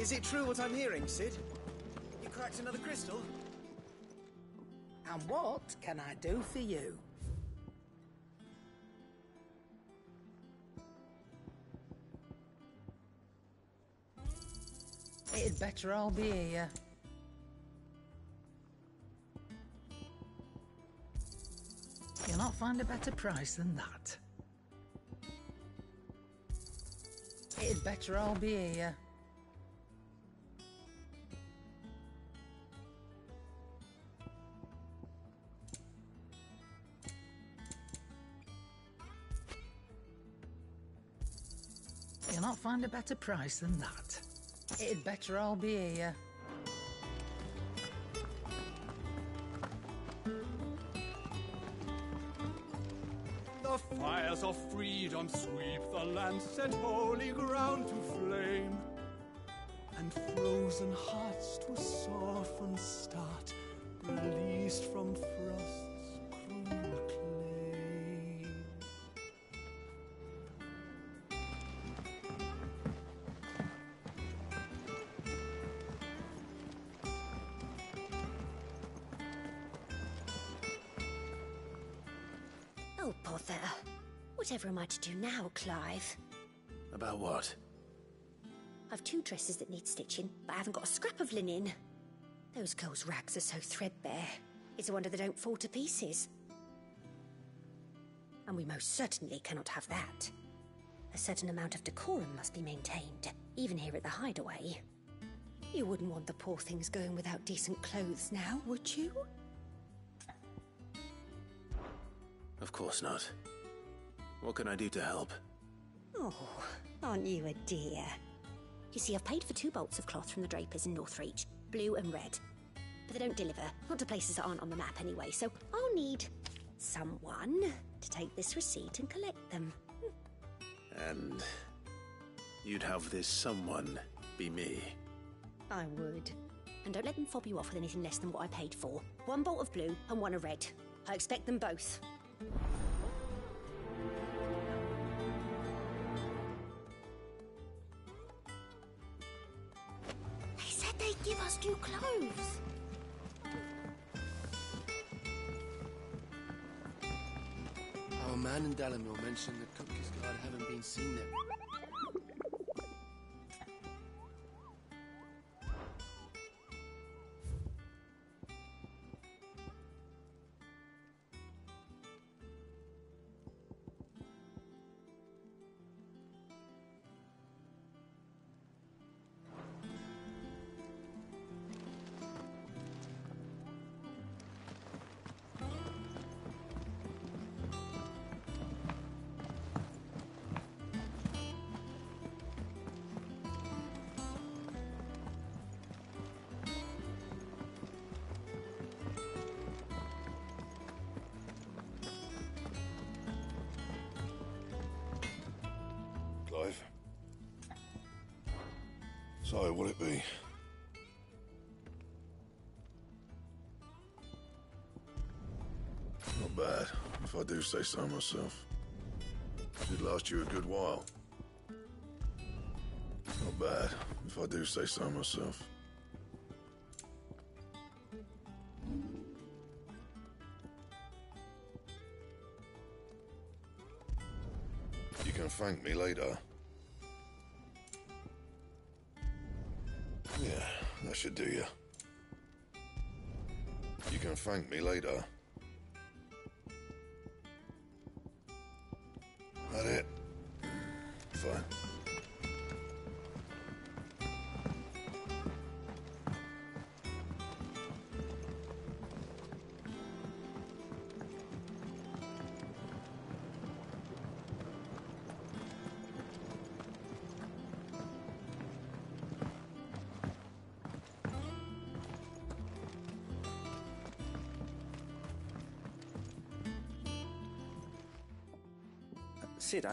Is it true what I'm hearing, Cid? You cracked another crystal? And what can I do for you? It'd better all be here. You'll not find a better price than that. It'd better all be here. You'll not find a better price than that. It'd better all be here. The fires of freedom sweep the land, set holy ground to flame, and frozen hearts to soften start, released from frost's cruel claim. Oh, bother. Whatever am I to do now, Clive? About what? I've 2 dresses that need stitching, but I haven't got a scrap of linen. Those girls' rags are so threadbare. It's a wonder they don't fall to pieces. And we most certainly cannot have that. A certain amount of decorum must be maintained, even here at the Hideaway. You wouldn't want the poor things going without decent clothes now, would you? Of course not. What can I do to help? Oh, aren't you a dear? You see, I've paid for 2 bolts of cloth from the drapers in Northreach, blue and red. But they don't deliver, not to places that aren't on the map anyway, so I'll need someone to take this receipt and collect them. And you'd have this someone be me. I would. And don't let them fob you off with anything less than what I paid for. 1 bolt of blue and 1 of red. I expect them both. They said they'd give us new clothes. Our man in Dalamil mentioned the Cookies Guard haven't been seen there. Clive. So, what'll it be? Not bad, if I do say so myself. Should last you a good while. Not bad, if I do say so myself. You can thank me later. Yeah, that should do you. You can thank me later. That it? Fine. Cid,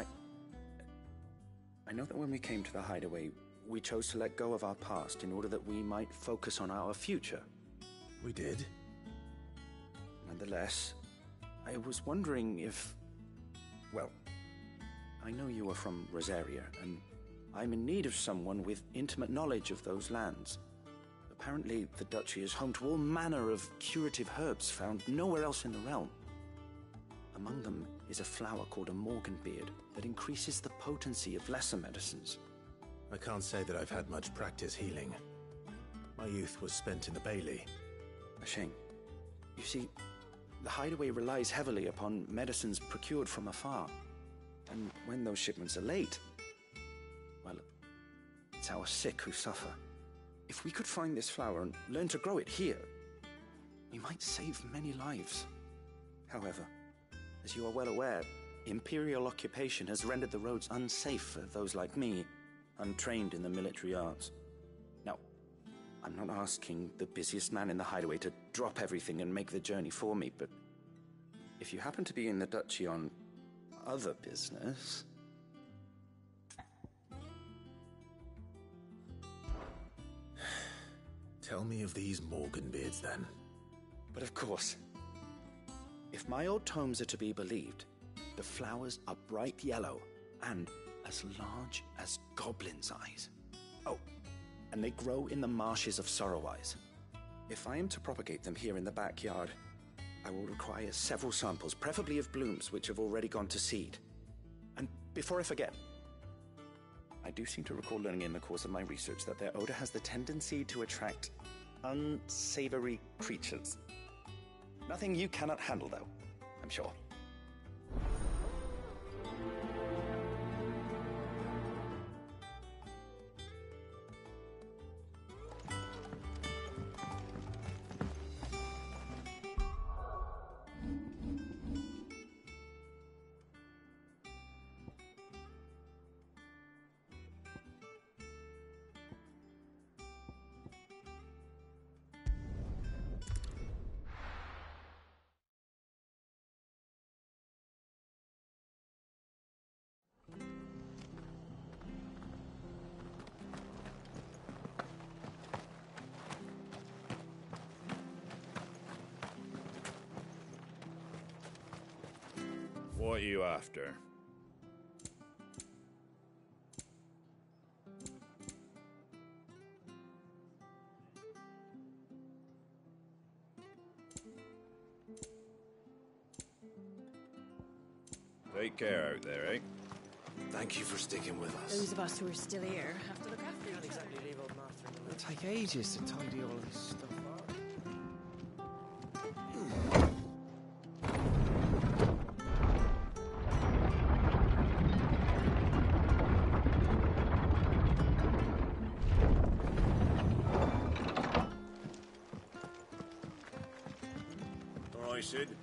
I know that when we came to the Hideaway, we chose to let go of our past in order that we might focus on our future. We did? Nonetheless, I was wondering if... Well, I know you are from Rosaria, and I'm in need of someone with intimate knowledge of those lands. Apparently, the duchy is home to all manner of curative herbs found nowhere else in the realm. Among them is a flower called a Morganbeard that increases the potency of lesser medicines. I can't say that I've had much practice healing. My youth was spent in the Bailey. A shame. You see, the Hideaway relies heavily upon medicines procured from afar. And when those shipments are late, well, it's our sick who suffer. If we could find this flower and learn to grow it here, we might save many lives. However, as you are well aware, Imperial occupation has rendered the roads unsafe for those like me, untrained in the military arts. Now, I'm not asking the busiest man in the Hideaway to drop everything and make the journey for me, but if you happen to be in the duchy on other business... Tell me of these Morganbeards, then. But of course. If my old tomes are to be believed, the flowers are bright yellow and as large as goblins' eyes. Oh, and they grow in the marshes of Sorrowwise. If I am to propagate them here in the backyard, I will require several samples, preferably of blooms which have already gone to seed. And before I forget, I do seem to recall learning in the course of my research that their odor has the tendency to attract unsavory creatures. Nothing you cannot handle, though, I'm sure. What are you after? Take care out there, eh? Thank you for sticking with us. Those of us who are still here have to look after each other. It'll take ages to tidy all of this stuff up. All right, Sid.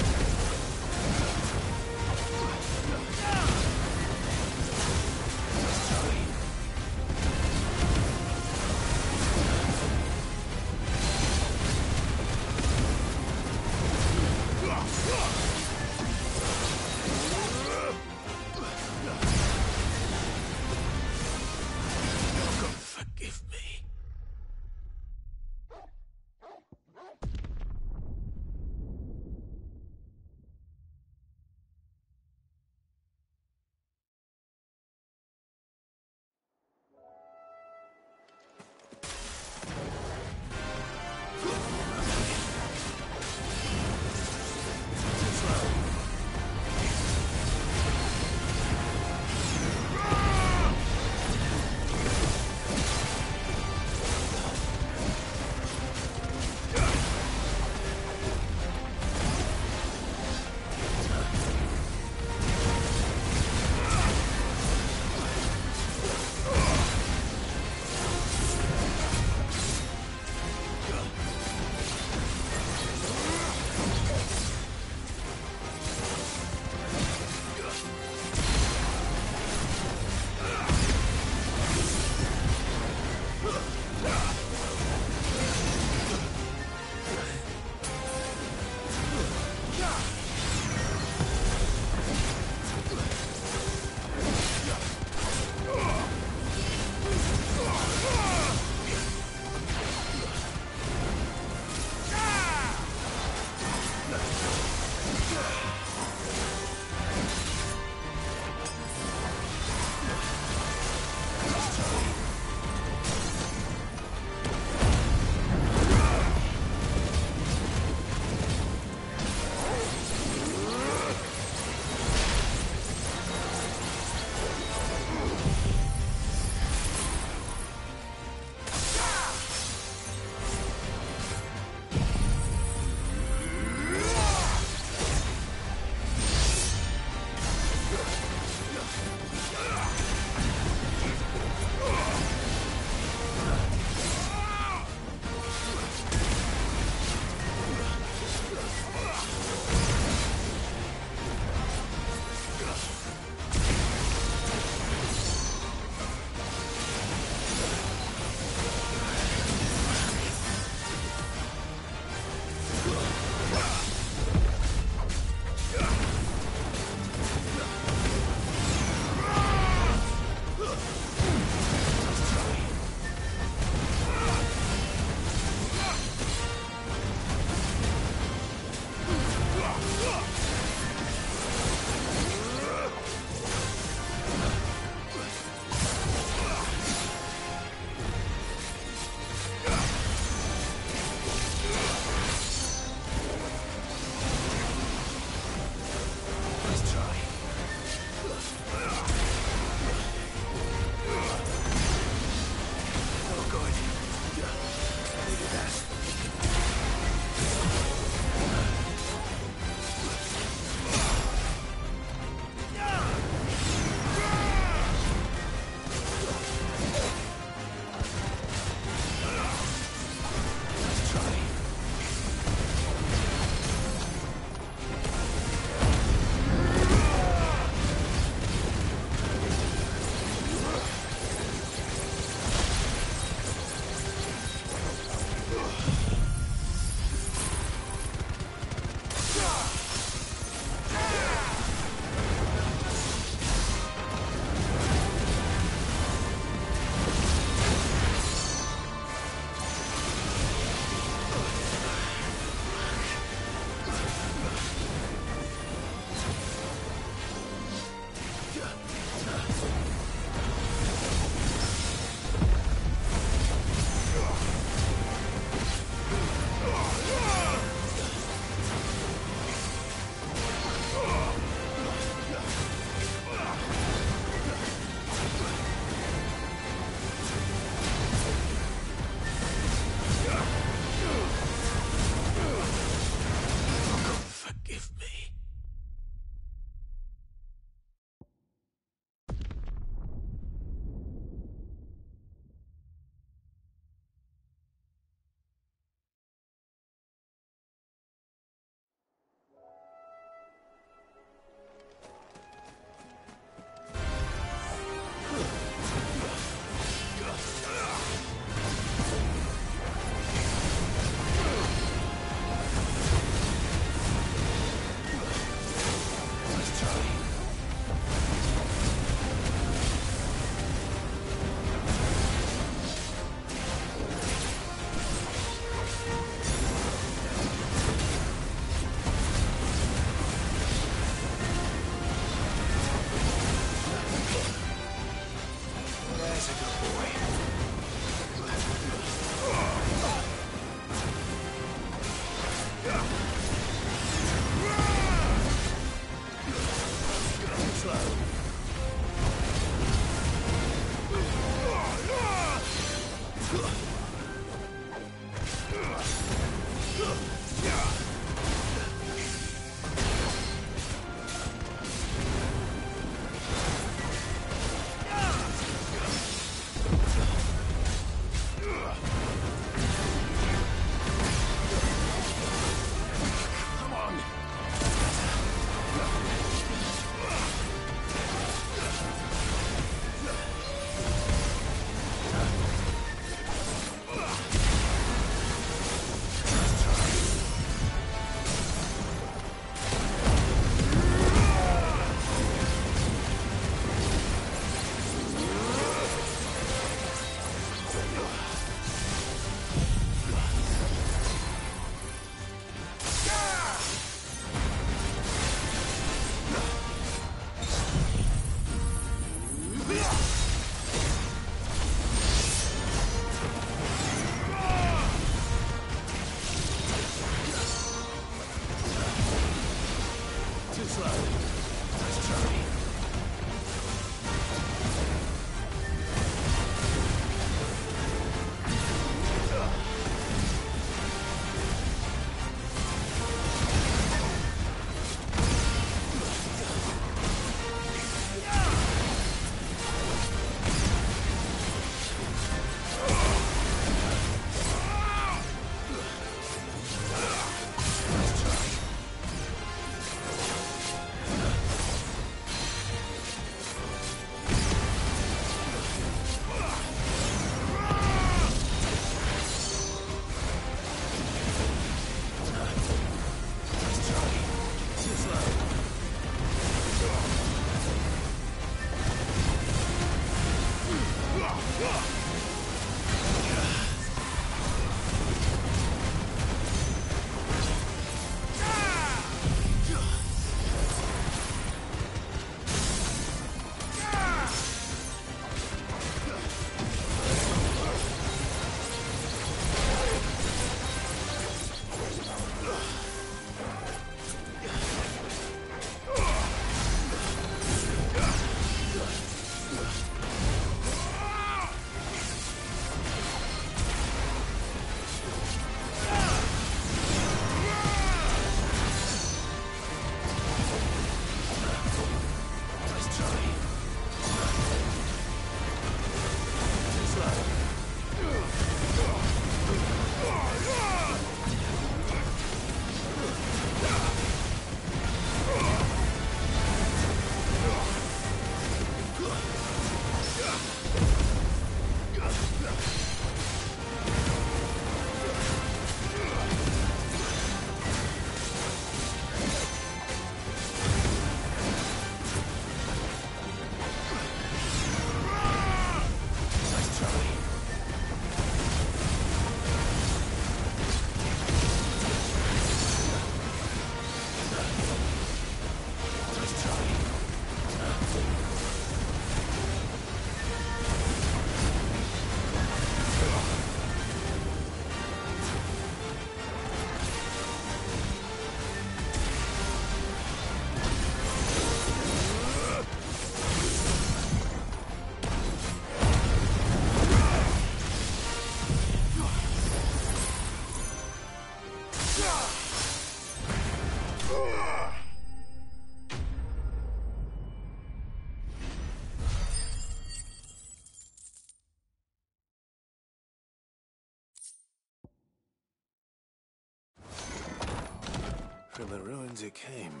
From the ruins it came,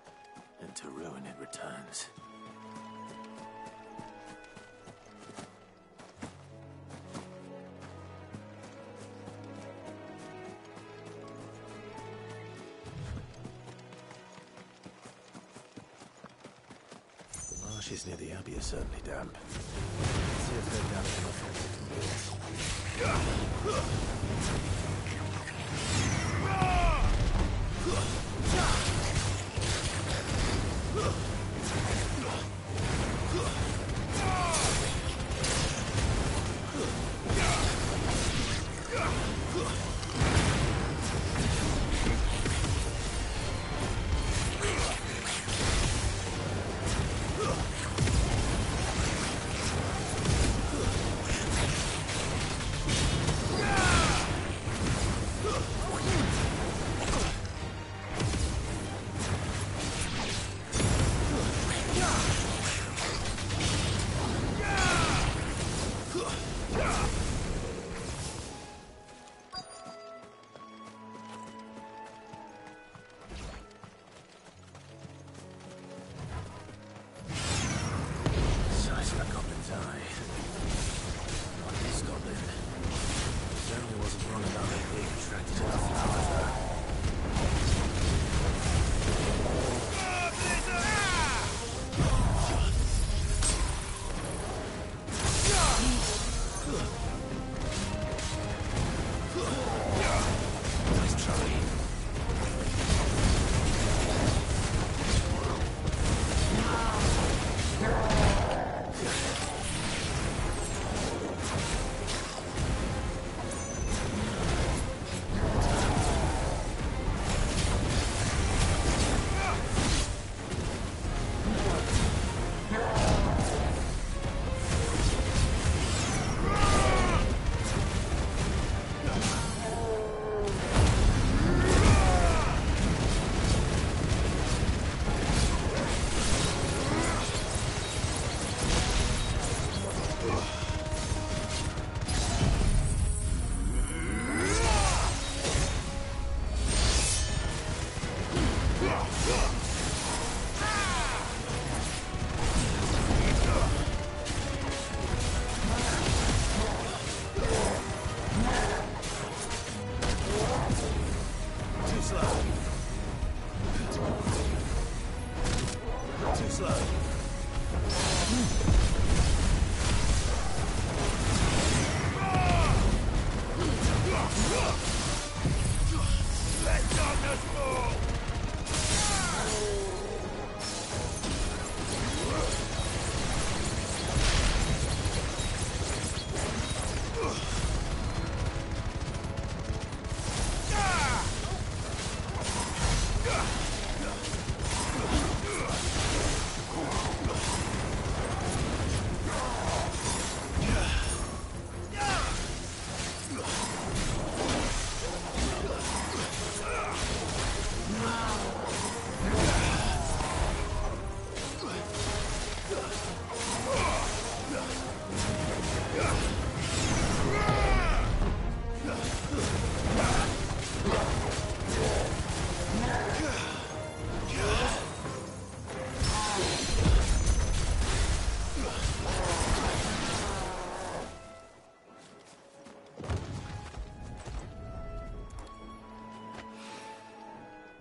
and to ruin it returns. The marshes near the Abbey are certainly damp. Let's see if they're down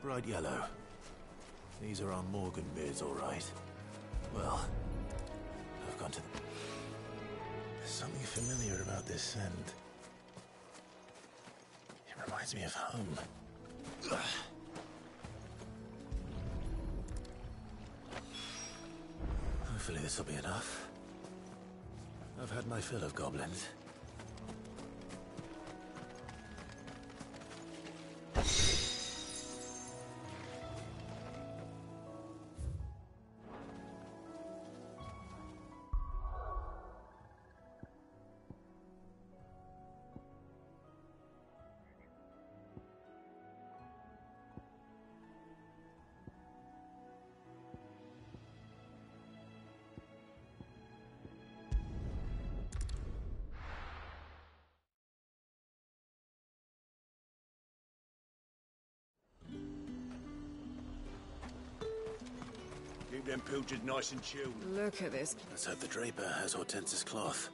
bright yellow. These are our Morgan beards, all right. Well, I've gone to the... There's something familiar about this scent. It reminds me of home. Ugh. Hopefully this will be enough. I've had my fill of goblins. Keep them pilchards nice and chilled. Look at this. Let's hope the Draper has Hortense's cloth.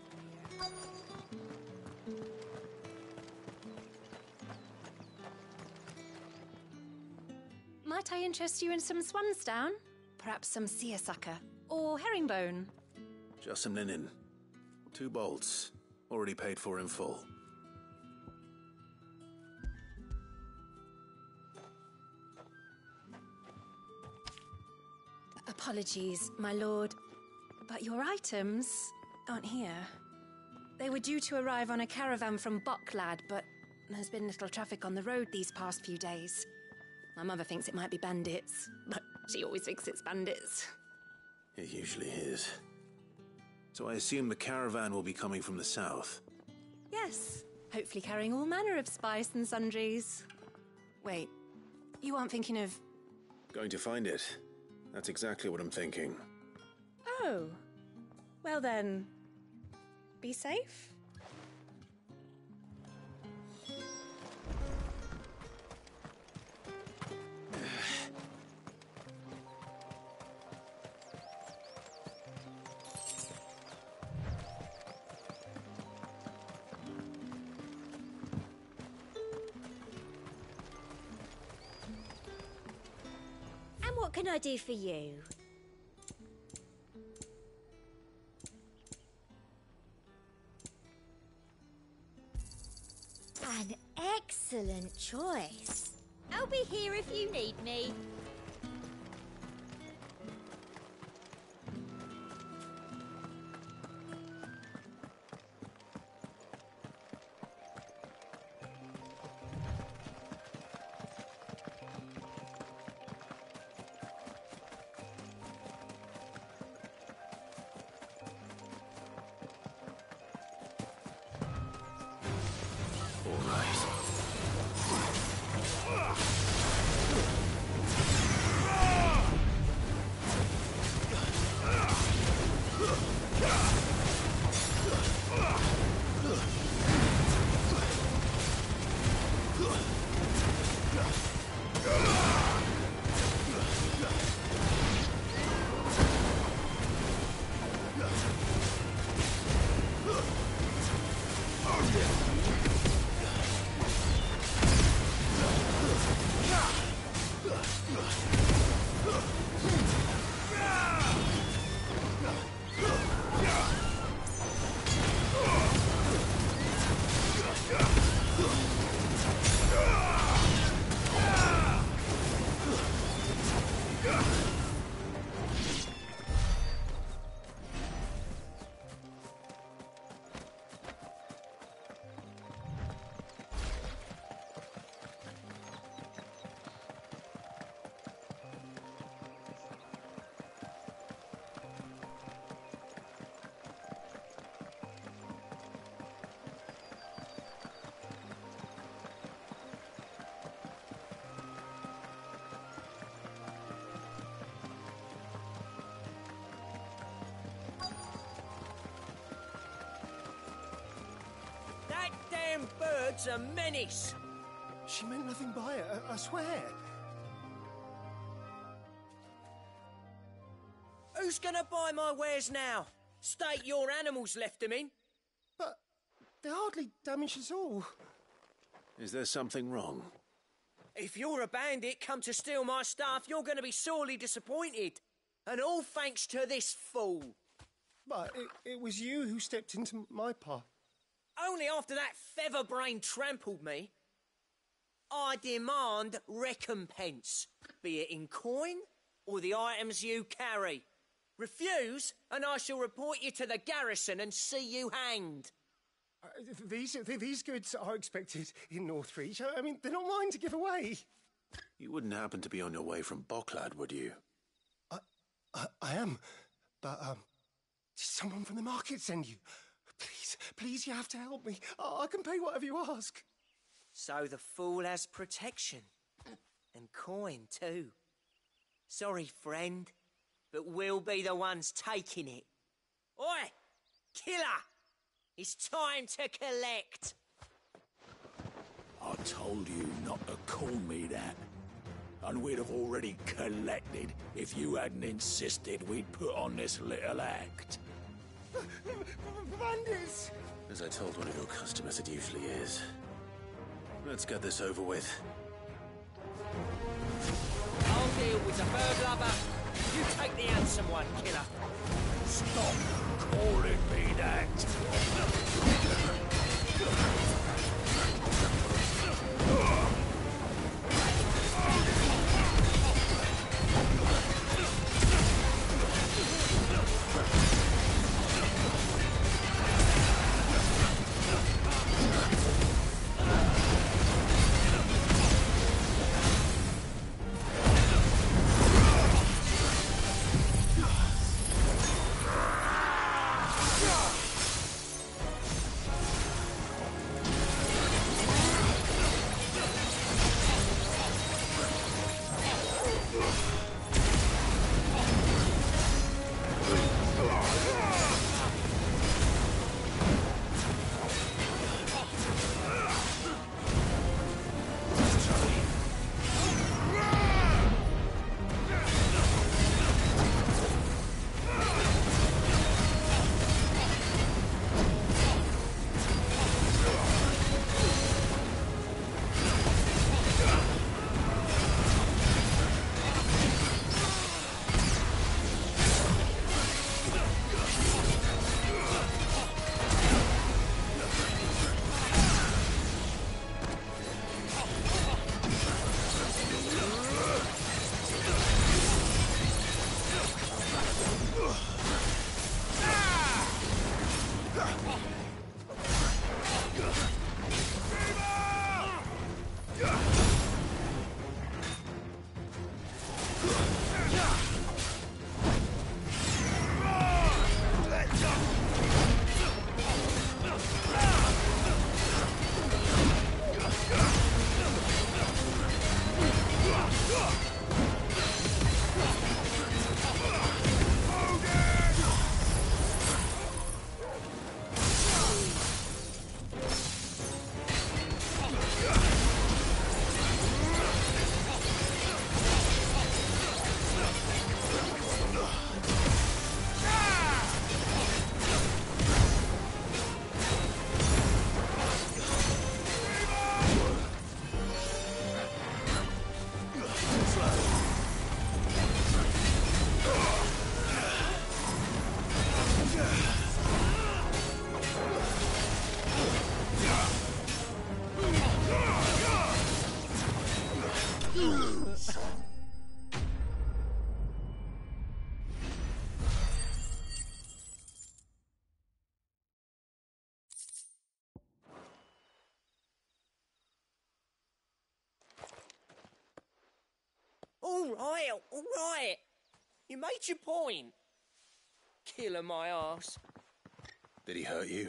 Might I interest you in some swansdown? Perhaps some seersucker or herringbone? Just some linen. 2 bolts. Already paid for in full. Apologies, my lord, but your items aren't here. They were due to arrive on a caravan from Bocklad, but there's been little traffic on the road these past few days. My mother thinks it might be bandits, but she always thinks it's bandits. It usually is. So I assume the caravan will be coming from the south. Yes, hopefully carrying all manner of spice and sundries. Wait, you aren't thinking of... Going to find it. That's exactly what I'm thinking. Oh. Well then, be safe. And what can I do for you? An excellent choice. I'll be here if you need me. That damn bird's a menace. She meant nothing by it, I swear. Who's gonna buy my wares now? State your animals left them in. But they're hardly damaged at all. Is there something wrong? If you're a bandit come to steal my stuff, you're going to be sorely disappointed. And all thanks to this fool. But it was you who stepped into my path. Only after that feather-brain trampled me. I demand recompense, be it in coin or the items you carry. Refuse, and I shall report you to the garrison and see you hanged. These goods are expected in Northreach. I mean, they're not mine to give away. You wouldn't happen to be on your way from Bocklad, would you? I am, but did someone from the market send you? Please, you have to help me. I can pay whatever you ask. So the fool has protection. And coin, too. Sorry, friend, but we'll be the ones taking it. Oi! Killer! It's time to collect! I told you not to call me that. And we'd have already collected if you hadn't insisted we'd put on this little act. Bandits! As I told one of your customers, it usually is. Let's get this over with. I'll deal with the burglar, but you take the handsome one, killer. Stop calling me that. All right. You made your point. Killer my arse. Did he hurt you?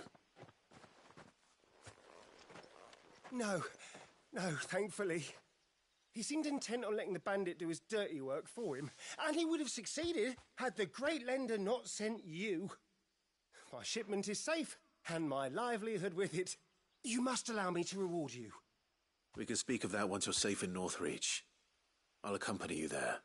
No, thankfully. He seemed intent on letting the bandit do his dirty work for him, and he would have succeeded had the Great Lender not sent you. My shipment is safe, and my livelihood with it. You must allow me to reward you. We can speak of that once you're safe in Northreach. I'll accompany you there.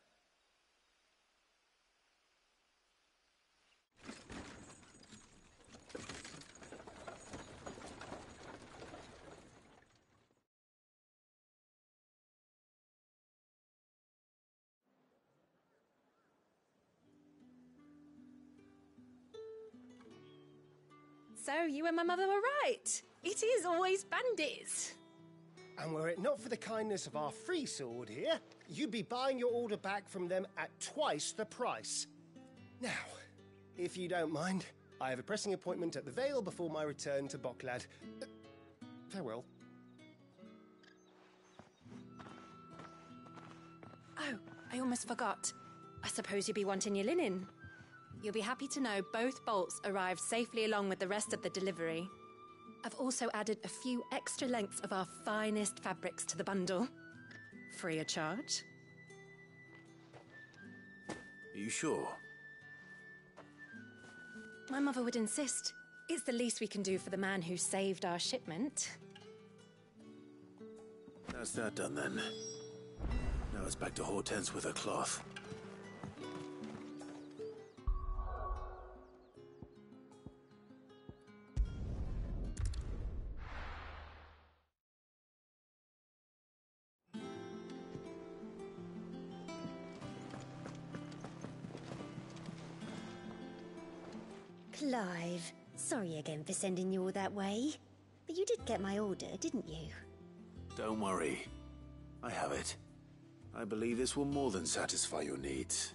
So you and my mother were right. It is always bandits. And were it not for the kindness of our free sword here, you'd be buying your order back from them at twice the price. Now, if you don't mind, I have a pressing appointment at the Vale before my return to Bocklad. Farewell. Oh, I almost forgot. I suppose you'll be wanting your linen. You'll be happy to know both bolts arrived safely along with the rest of the delivery. I've also added a few extra lengths of our finest fabrics to the bundle. Free of charge. Are you sure? My mother would insist. It's the least we can do for the man who saved our shipment. That's that done then. Now it's back to Hortense with her cloth. Clive, sorry again for sending you all that way. But you did get my order, didn't you? Don't worry. I have it. I believe this will more than satisfy your needs.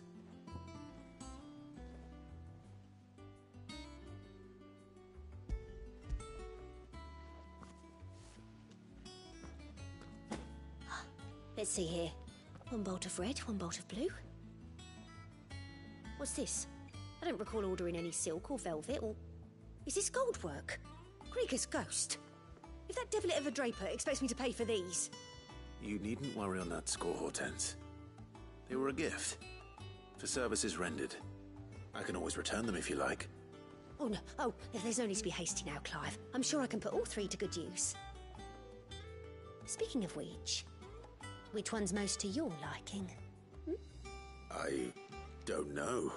Let's see here. One bolt of red, one bolt of blue. What's this? I don't recall ordering any silk or velvet or... Is this gold work? Krieger's ghost. If that devilit of a draper expects me to pay for these... You needn't worry on that score, Hortense. They were a gift. For services rendered. I can always return them if you like. Oh, no. Oh, there's no need to be hasty now, Clive. I'm sure I can put all three to good use. Speaking of which one's most to your liking? I don't know.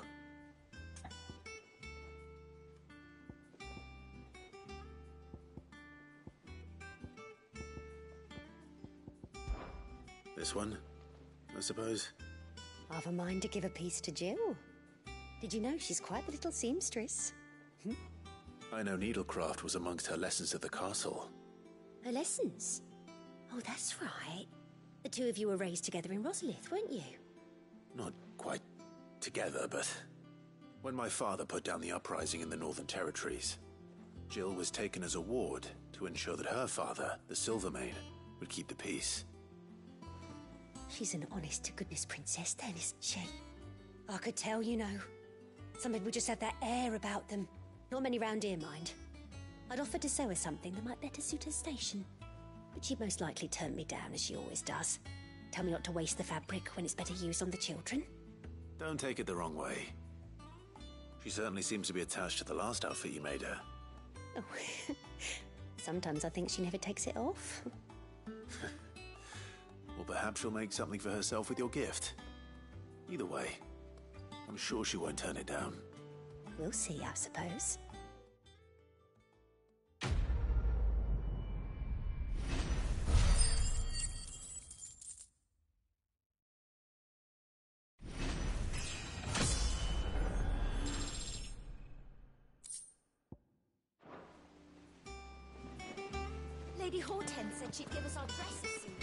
This one, I suppose. I've a mind to give a piece to Jill. Did you know she's quite the little seamstress? I know needlecraft was amongst her lessons at the castle. Her lessons? Oh, that's right. The two of you were raised together in Rosalith, weren't you? Not quite together, but when my father put down the uprising in the Northern Territories, Jill was taken as a ward to ensure that her father, the Silvermane, would keep the peace. She's an honest-to-goodness princess then, isn't she? I could tell, you know. Some people just have that air about them. Not many round here, mind. I'd offered to sew her something that might better suit her station. But she'd most likely turn me down, as she always does. Tell me not to waste the fabric when it's better used on the children. Don't take it the wrong way. She certainly seems to be attached to the last outfit you made her. Oh, sometimes I think she never takes it off. Or perhaps she'll make something for herself with your gift. Either way, I'm sure she won't turn it down. We'll see, I suppose. Lady Hortense said she'd give us our dresses soon.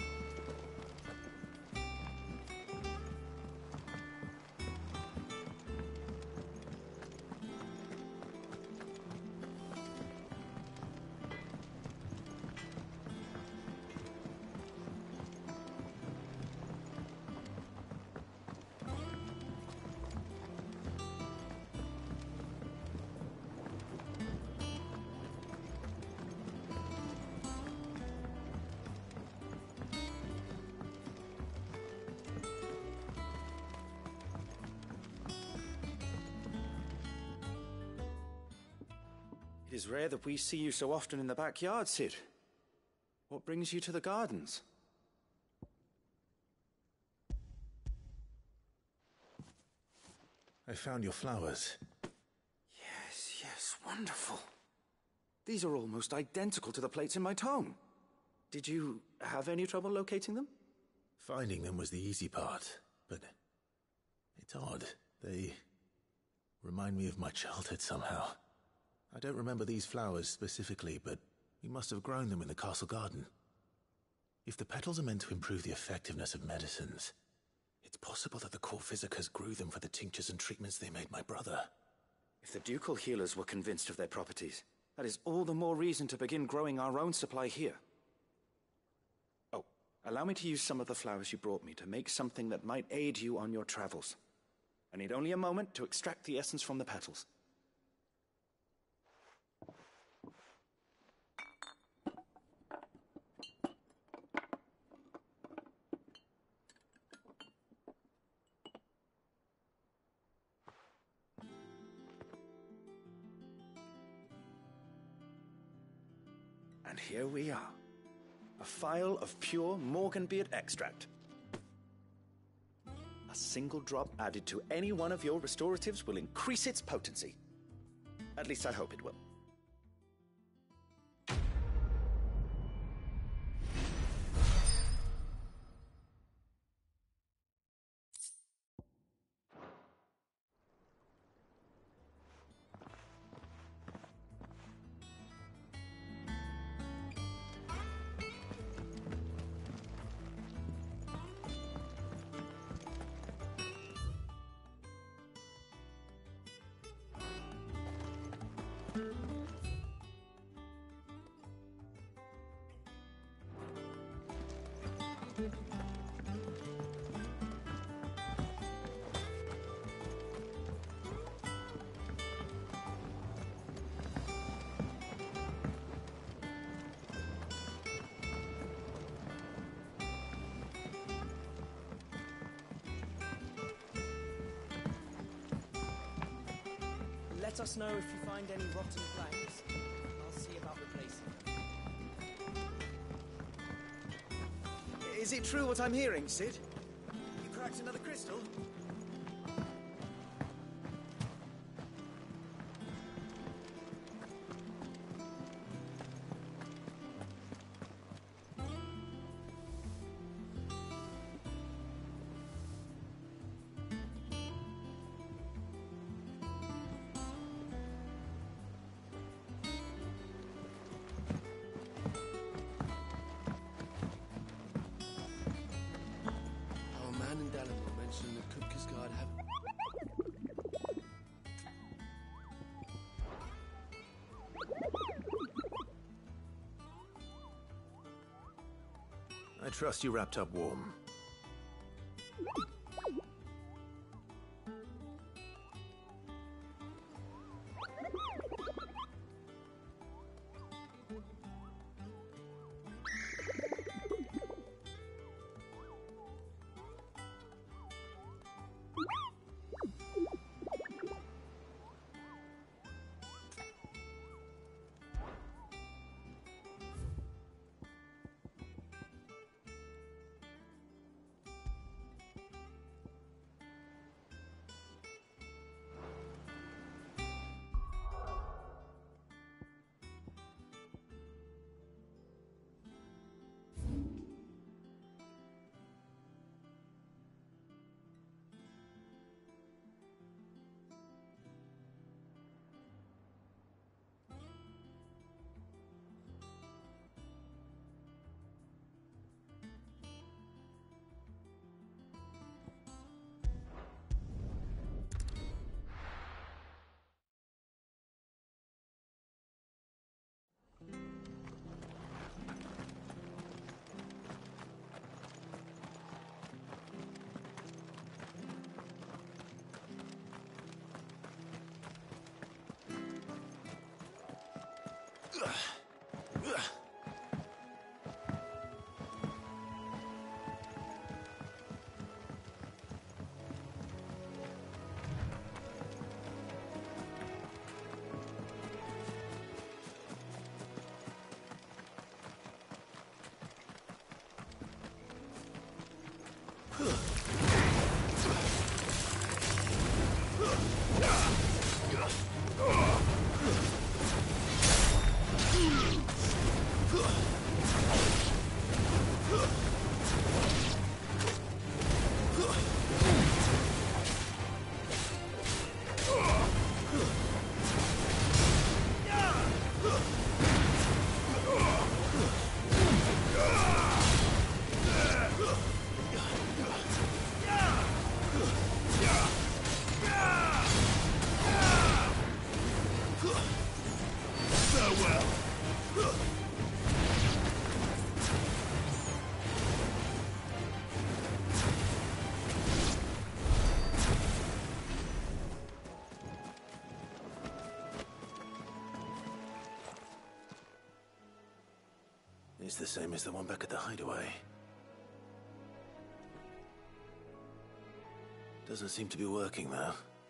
It is rare that we see you so often in the backyard, Cid. What brings you to the gardens? I found your flowers. Yes, wonderful. These are almost identical to the plates in my tome. Did you have any trouble locating them? Finding them was the easy part, but it's odd. They remind me of my childhood somehow. I don't remember these flowers specifically, but we must have grown them in the castle garden. If the petals are meant to improve the effectiveness of medicines, it's possible that the court physicers grew them for the tinctures and treatments they made my brother. If the ducal healers were convinced of their properties, that is all the more reason to begin growing our own supply here. Oh, allow me to use some of the flowers you brought me to make something that might aid you on your travels. I need only a moment to extract the essence from the petals. And here we are. A phial of pure Morganbeard extract. A single drop added to any one of your restoratives will increase its potency. At least I hope it will. Let us know if you find any rotten planks. I'll see about replacing them. Is it true what I'm hearing, Cid? You cracked another crystal? I trust you wrapped up warm. It's the same as the one back at the hideaway. Doesn't seem to be working, though.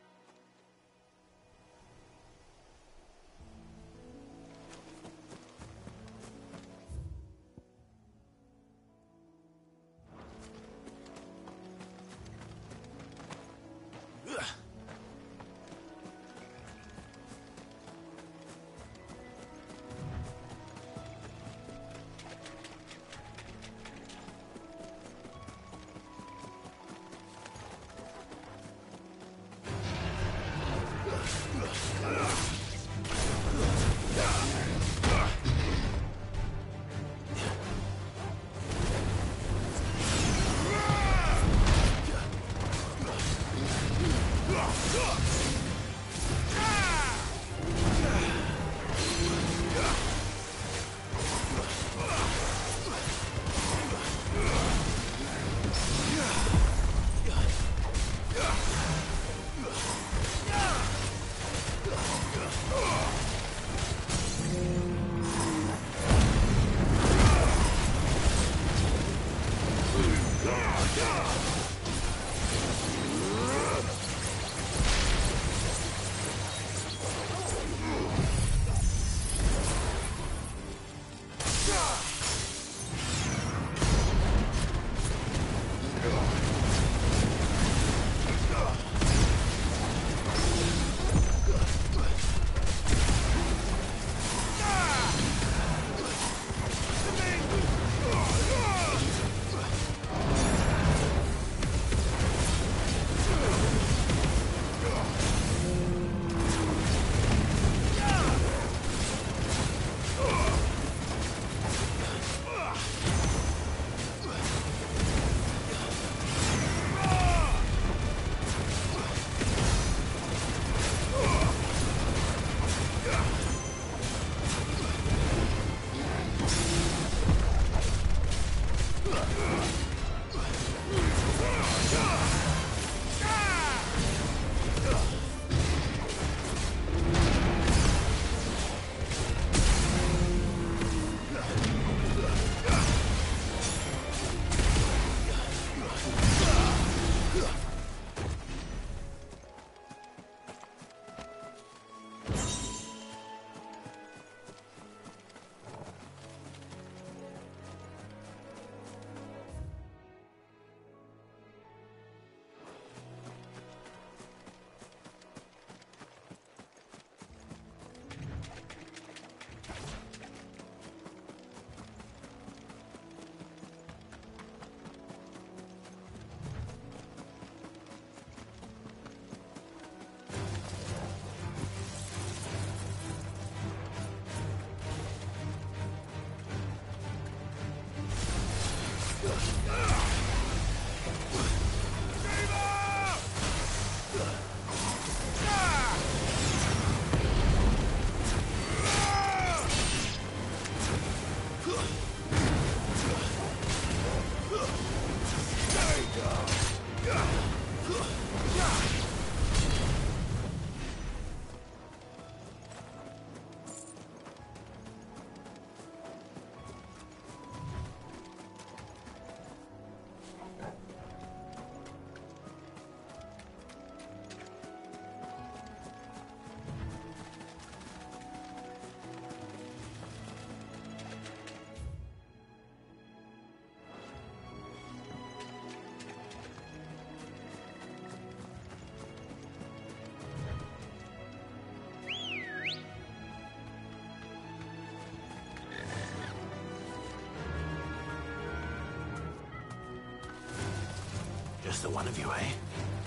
Just the one of you, eh?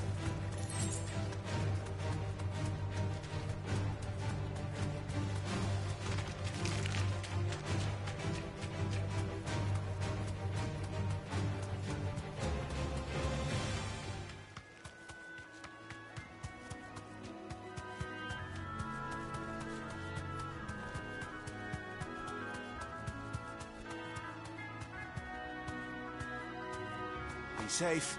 Be safe.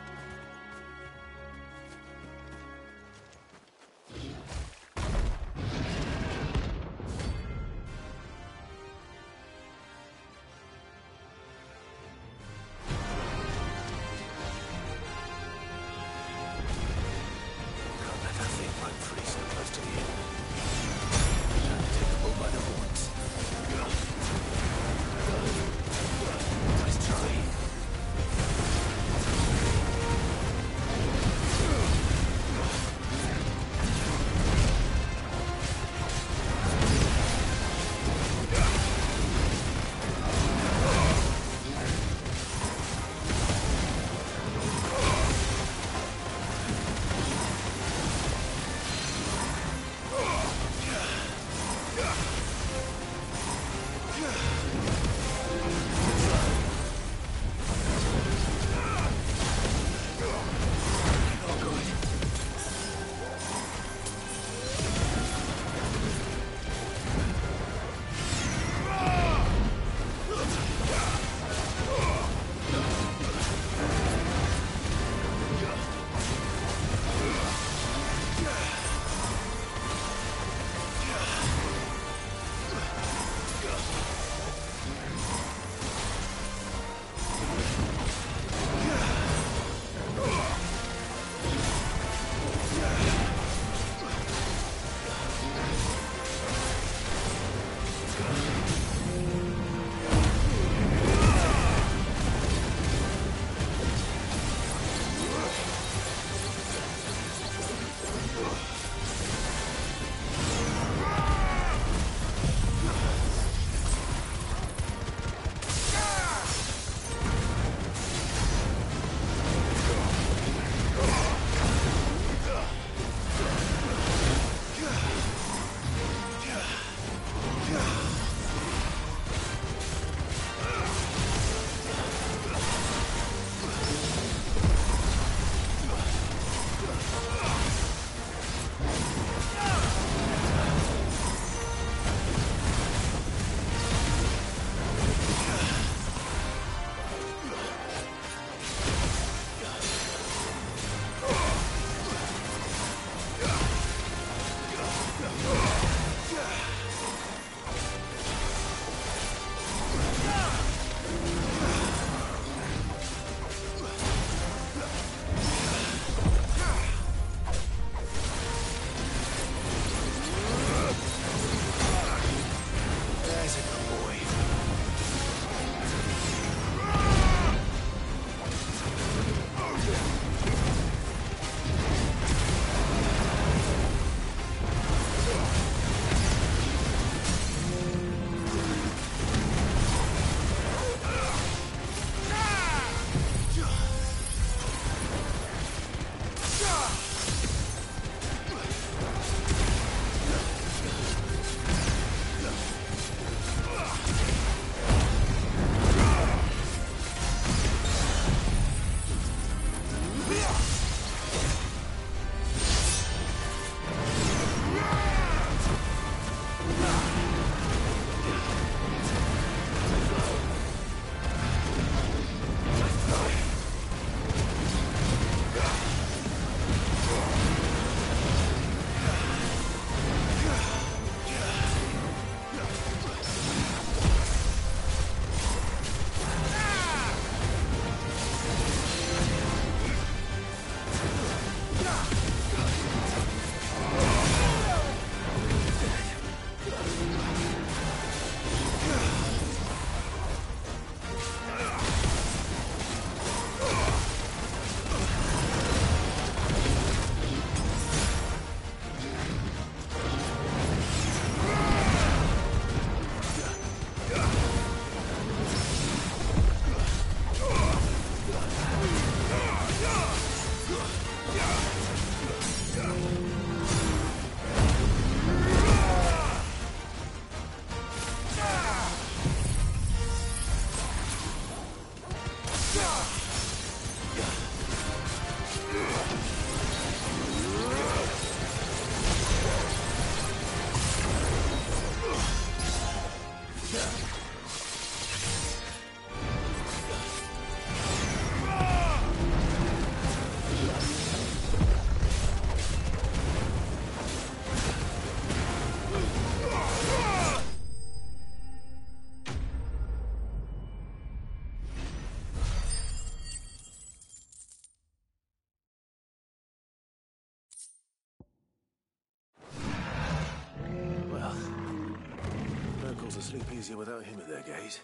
easier without him at their gate.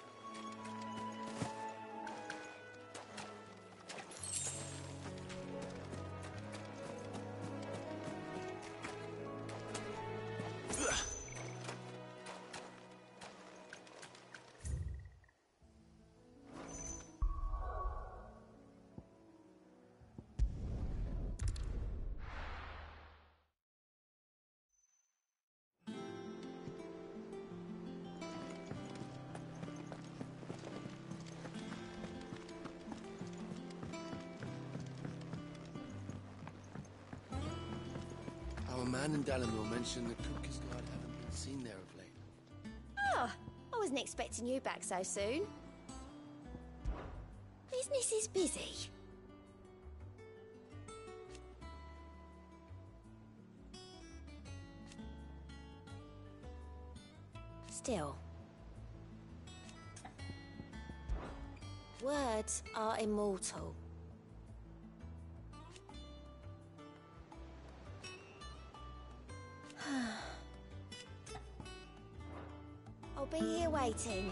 Our man in Dalamil mentioned the Cookie's Guard haven't been seen there of late. Oh, I wasn't expecting you back so soon. Business is busy. Still. Words are immortal. I'll be here waiting.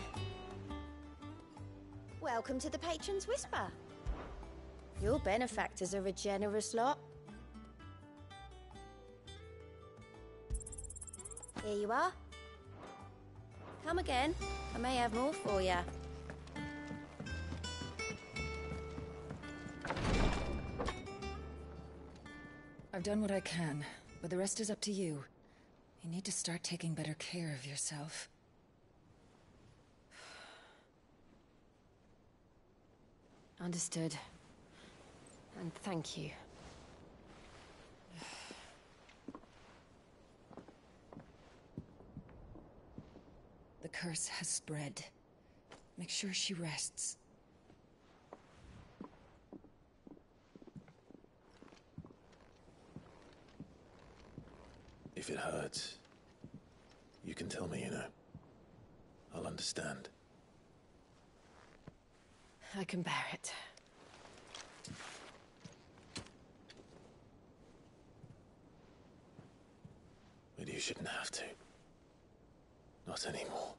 Welcome to the Patron's Whisper. Your benefactors are a generous lot. Here you are. Come again. I may have more for you. I've done what I can, but the rest is up to you. You need to start taking better care of yourself. Understood. And thank you. The curse has spread. Make sure she rests. If it hurts, you can tell me, you know. I'll understand. I can bear it. But you shouldn't have to. Not anymore.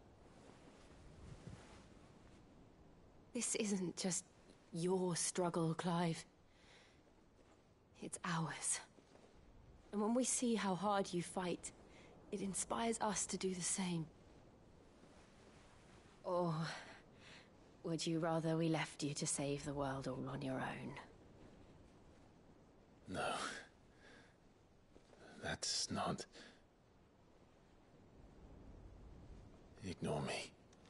This isn't just your struggle, Clive. It's ours. And when we see how hard you fight, it inspires us to do the same. Or would you rather we left you to save the world all on your own? No. That's not... Ignore me.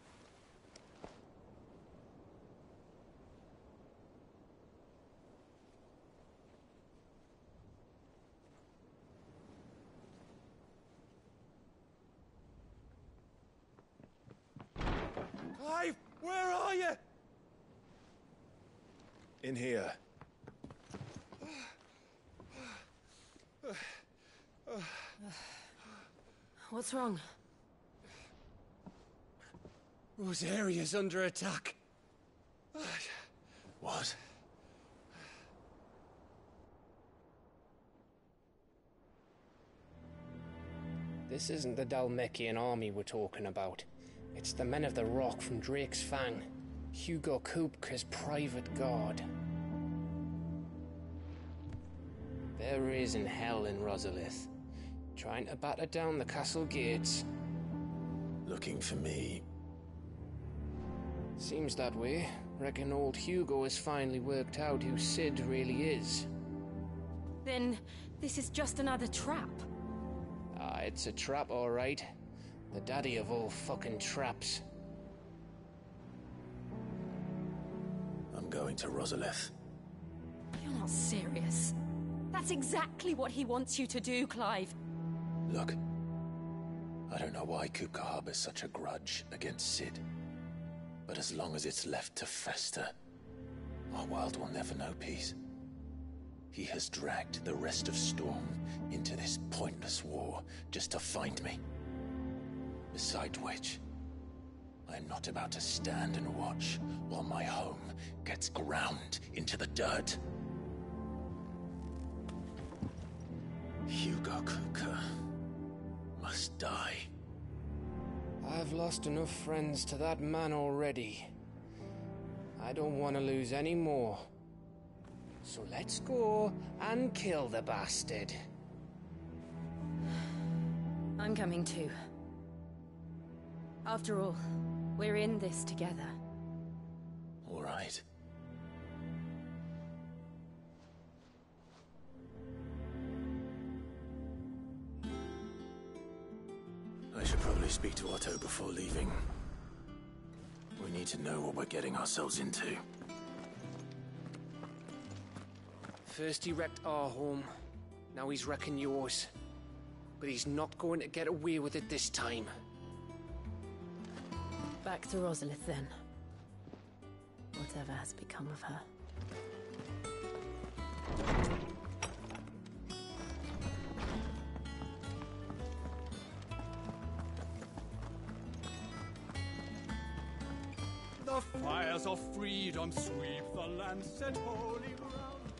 Clive, where are you? In here. What's wrong? Rosaria's under attack. What? This isn't the Dalmekian army we're talking about. It's the men of the Rock from Drake's Fang. Hugo Kupka's private guard. They're raising hell in Rosalith, trying to batter down the castle gates. Looking for me? Seems that way. Reckon old Hugo has finally worked out who Sid really is. Then this is just another trap. Ah, it's a trap, all right. The daddy of all fucking traps. I'm going to Rosalith. You're not serious. That's exactly what he wants you to do, Clive. Look, I don't know why Kupka harbors such a grudge against Sid. But as long as it's left to fester, our world will never know peace. He has dragged the rest of Storm into this pointless war just to find me. Besides which, I am not about to stand and watch while my home gets ground into the dirt. Hugo Kupka must die. I've lost enough friends to that man already. I don't want to lose any more. So let's go and kill the bastard. I'm coming too. After all, we're in this together. All right. I should probably speak to Otto before leaving. We need to know what we're getting ourselves into. First he wrecked our home, now he's wrecking yours. But he's not going to get away with it this time. Back to Rosalith then. Whatever has become of her. The fires of freedom sweep the land, set holy ground.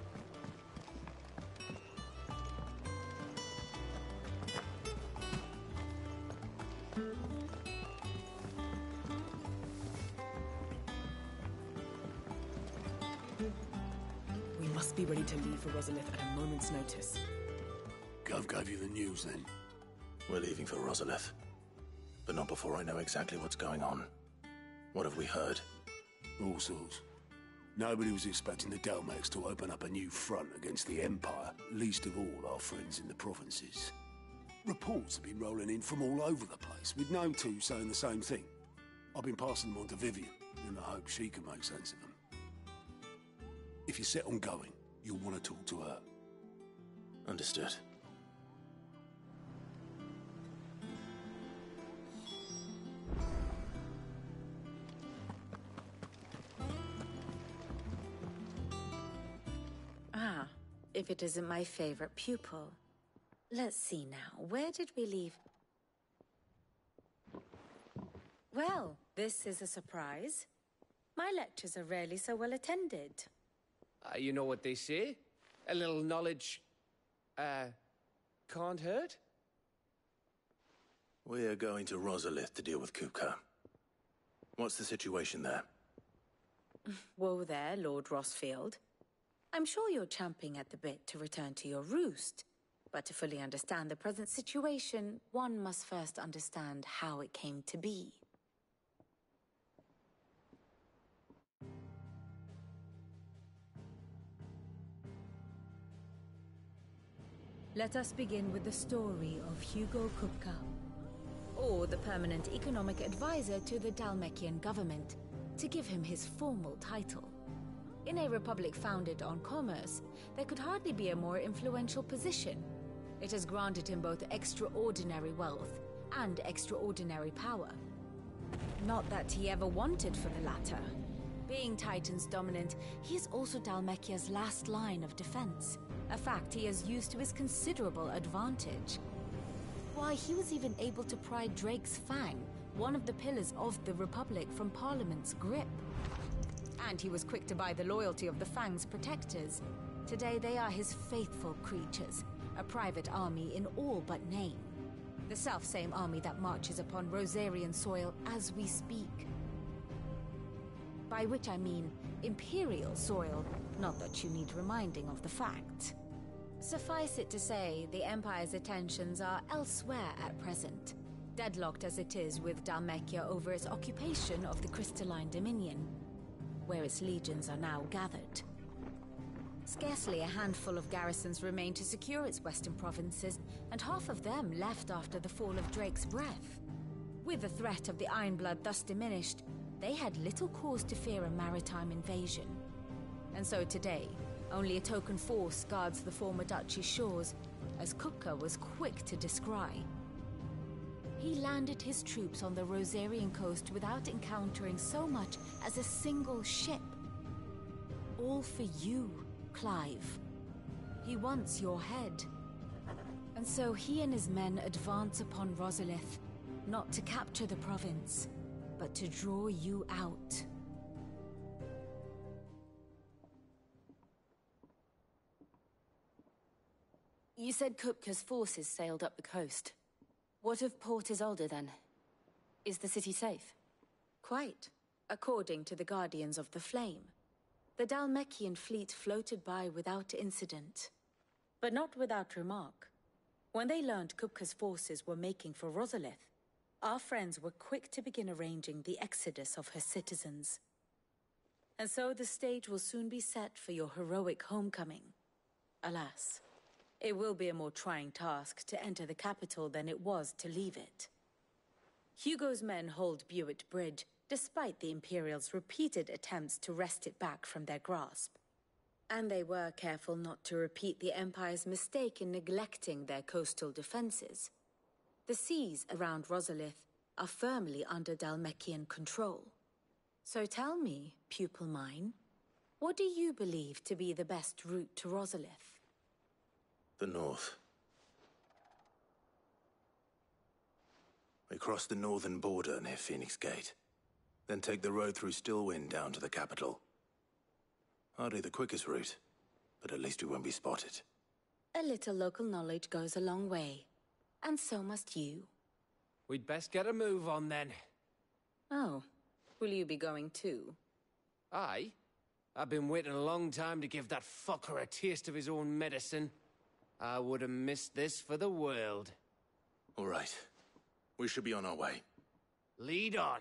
We must be ready to leave for Rosalith at a moment's notice. Gov gave you the news then? We're leaving for Rosalith. But not before I know exactly what's going on. What have we heard? All sorts. Nobody was expecting the Dalmex to open up a new front against the Empire, least of all our friends in the provinces. Reports have been rolling in from all over the place, with no two saying the same thing. I've been passing them on to Vivian, in the hope she can make sense of them. If you're set on going, you'll want to talk to her. Understood. Ah, if it isn't my favorite pupil. Let's see now, where did we leave? Well, this is a surprise. My lectures are rarely so well attended. You know what they say? A little knowledge, can't hurt? We're going to Rosalith to deal with Kupka. What's the situation there? Whoa there, Lord Rossfield. I'm sure you're champing at the bit to return to your roost. But to fully understand the present situation, one must first understand how it came to be. Let us begin with the story of Hugo Kupka, or the permanent economic advisor to the Dhalmekian government, to give him his formal title. In a republic founded on commerce, there could hardly be a more influential position. It has granted him both extraordinary wealth and extraordinary power. Not that he ever wanted for the latter. Being Titan's dominant, he is also Dhalmekia's last line of defense, a fact he has used to his considerable advantage. Why, he was even able to pry Drake's Fang, one of the pillars of the Republic, from Parliament's grip. And he was quick to buy the loyalty of the Fang's protectors. Today they are his faithful creatures, a private army in all but name. The self-same army that marches upon Rosarian soil as we speak. By which I mean Imperial soil, not that you need reminding of the fact. Suffice it to say, the Empire's attentions are elsewhere at present, deadlocked as it is with Dhalmekia over its occupation of the Crystalline Dominion, where its legions are now gathered. Scarcely a handful of garrisons remain to secure its western provinces, and half of them left after the fall of Drake's Breath. With the threat of the Ironblood thus diminished, they had little cause to fear a maritime invasion. And so today, only a token force guards the former duchy's shores, as Kupka was quick to descry. He landed his troops on the Rosarian coast without encountering so much as a single ship. All for you, Clive. He wants your head. And so he and his men advance upon Rosalith, not to capture the province, but to draw you out. You said Kupka's forces sailed up the coast. What of Port Isolde, then? Is the city safe? Quite, according to the Guardians of the Flame. The Dhalmekian fleet floated by without incident. But not without remark. When they learned Kupka's forces were making for Rosalith, our friends were quick to begin arranging the exodus of her citizens. And so the stage will soon be set for your heroic homecoming. Alas, it will be a more trying task to enter the capital than it was to leave it. Hugo's men hold Buett Bridge, despite the Imperials' repeated attempts to wrest it back from their grasp. And they were careful not to repeat the Empire's mistake in neglecting their coastal defenses. The seas around Rosalith are firmly under Dhalmekian control. So tell me, pupil mine, what do you believe to be the best route to Rosalith? The north. We cross the northern border near Phoenix Gate, then take the road through Stillwind down to the capital. Hardly the quickest route, but at least we won't be spotted. A little local knowledge goes a long way, and so must you. We'd best get a move on then. Oh, will you be going too? Aye. I've been waiting a long time to give that fucker a taste of his own medicine. I would have missed this for the world. All right. We should be on our way. Lead on.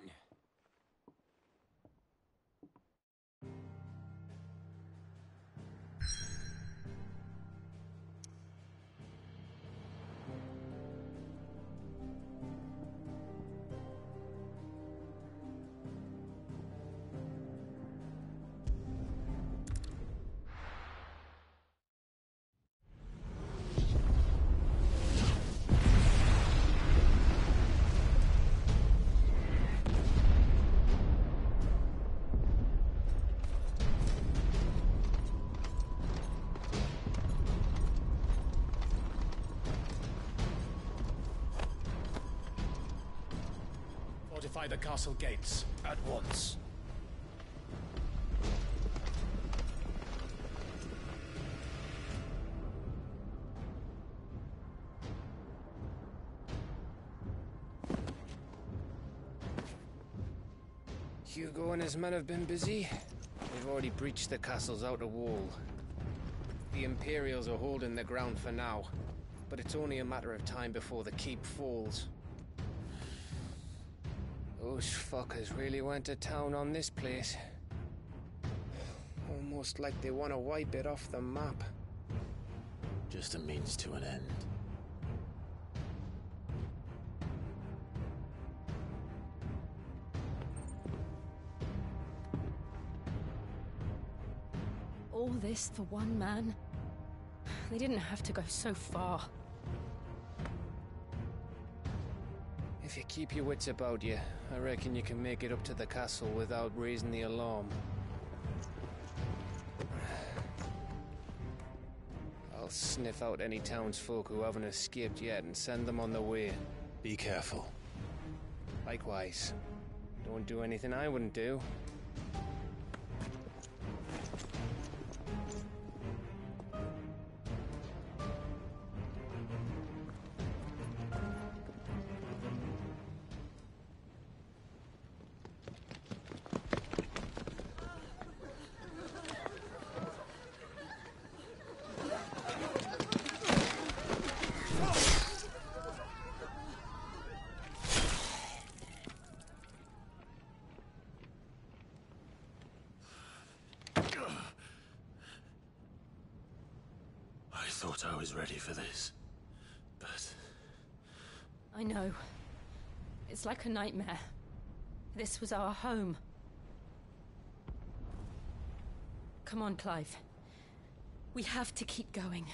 Fortify the castle gates at once. Hugo and his men have been busy. They've already breached the castle's outer wall. The Imperials are holding the ground for now, but it's only a matter of time before the keep falls. Those fuckers really went to town on this place. Almost like they want to wipe it off the map. Just a means to an end. All this for one man? They didn't have to go so far. If you keep your wits about you, I reckon you can make it up to the castle without raising the alarm. I'll sniff out any townsfolk who haven't escaped yet and send them on their way. Be careful. Likewise. Don't do anything I wouldn't do. I thought I was ready for this, but... I know. It's like a nightmare. This was our home. Come on, Clive. We have to keep going.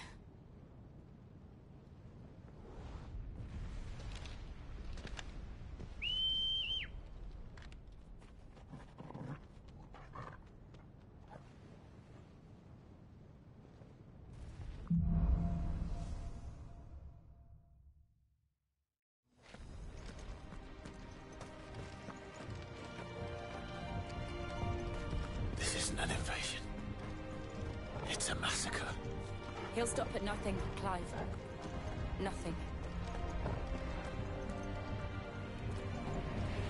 This isn't an invasion. It's a massacre. He'll stop at nothing, Clive. Nothing.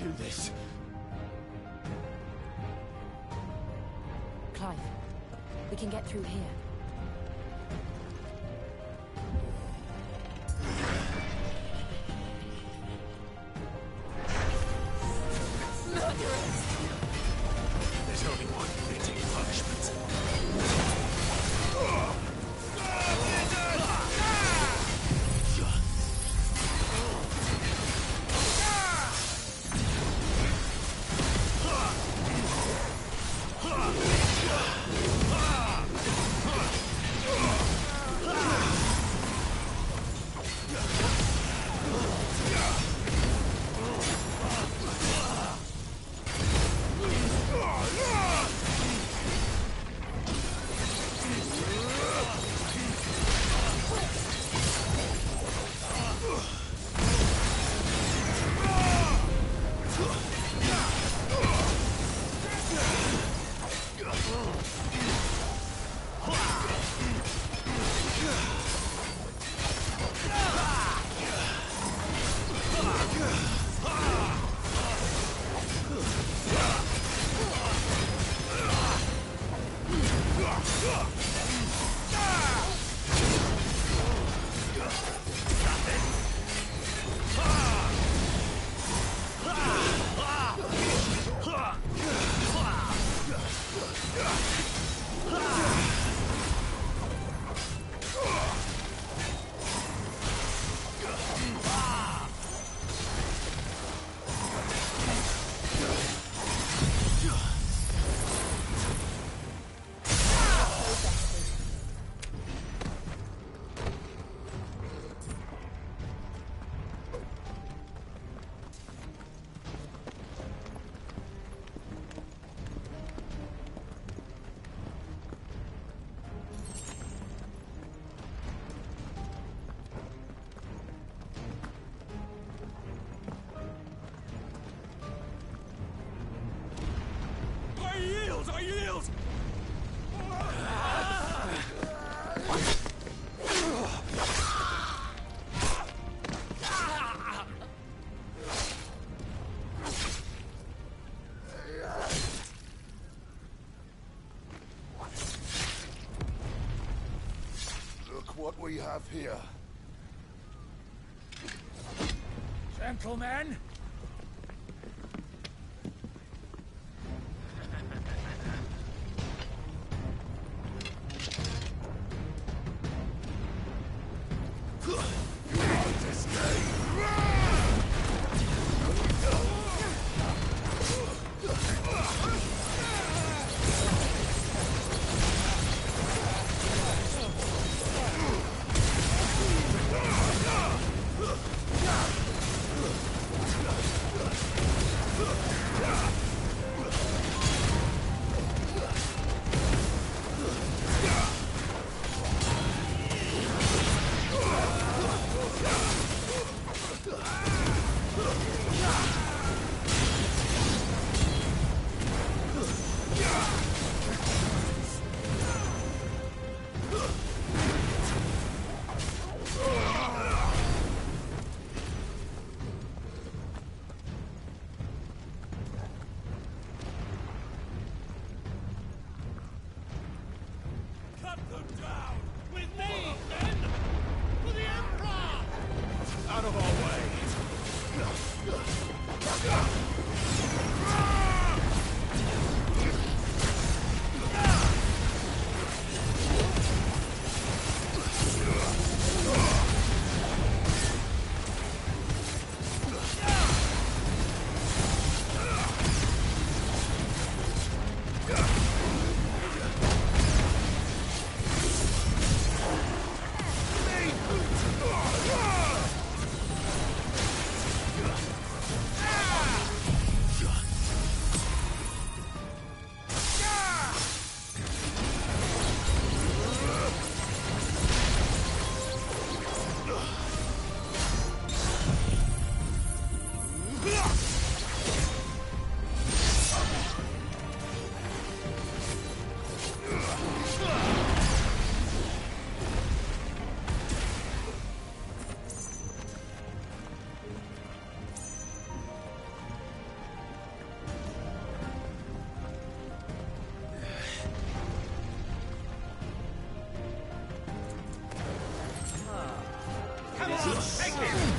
do this. Clive, we can get through here. There's only one fitting punishment. I yield! Look what we have here. Gentlemen! Take him!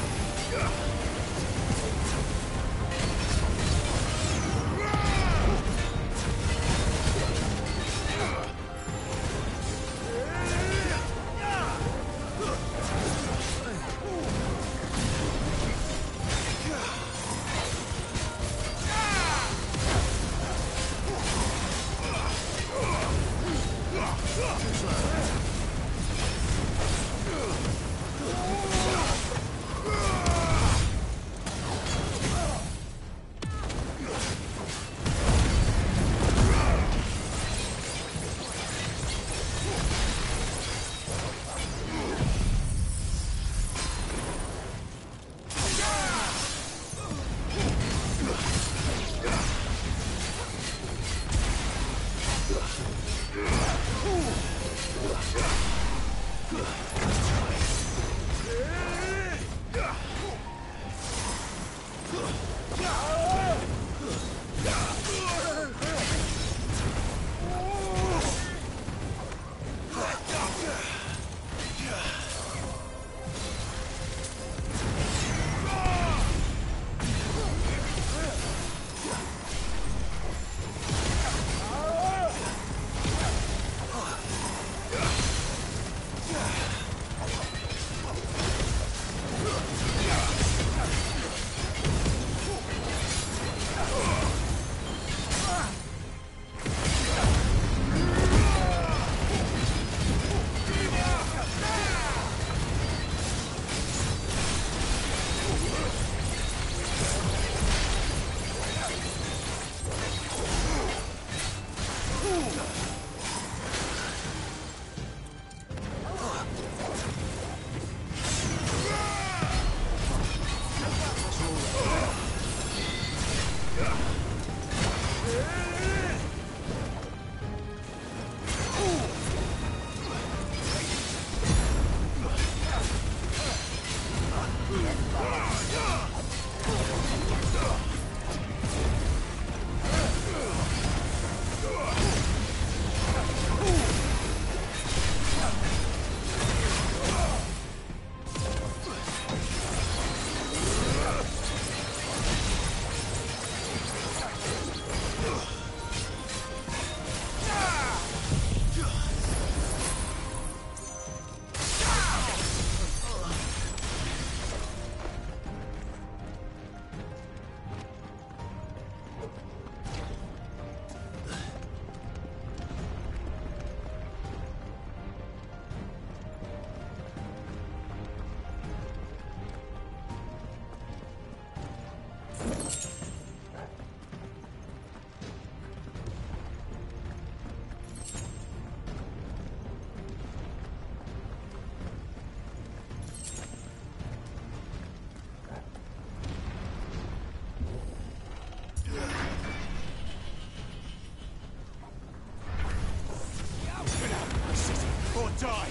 Or die!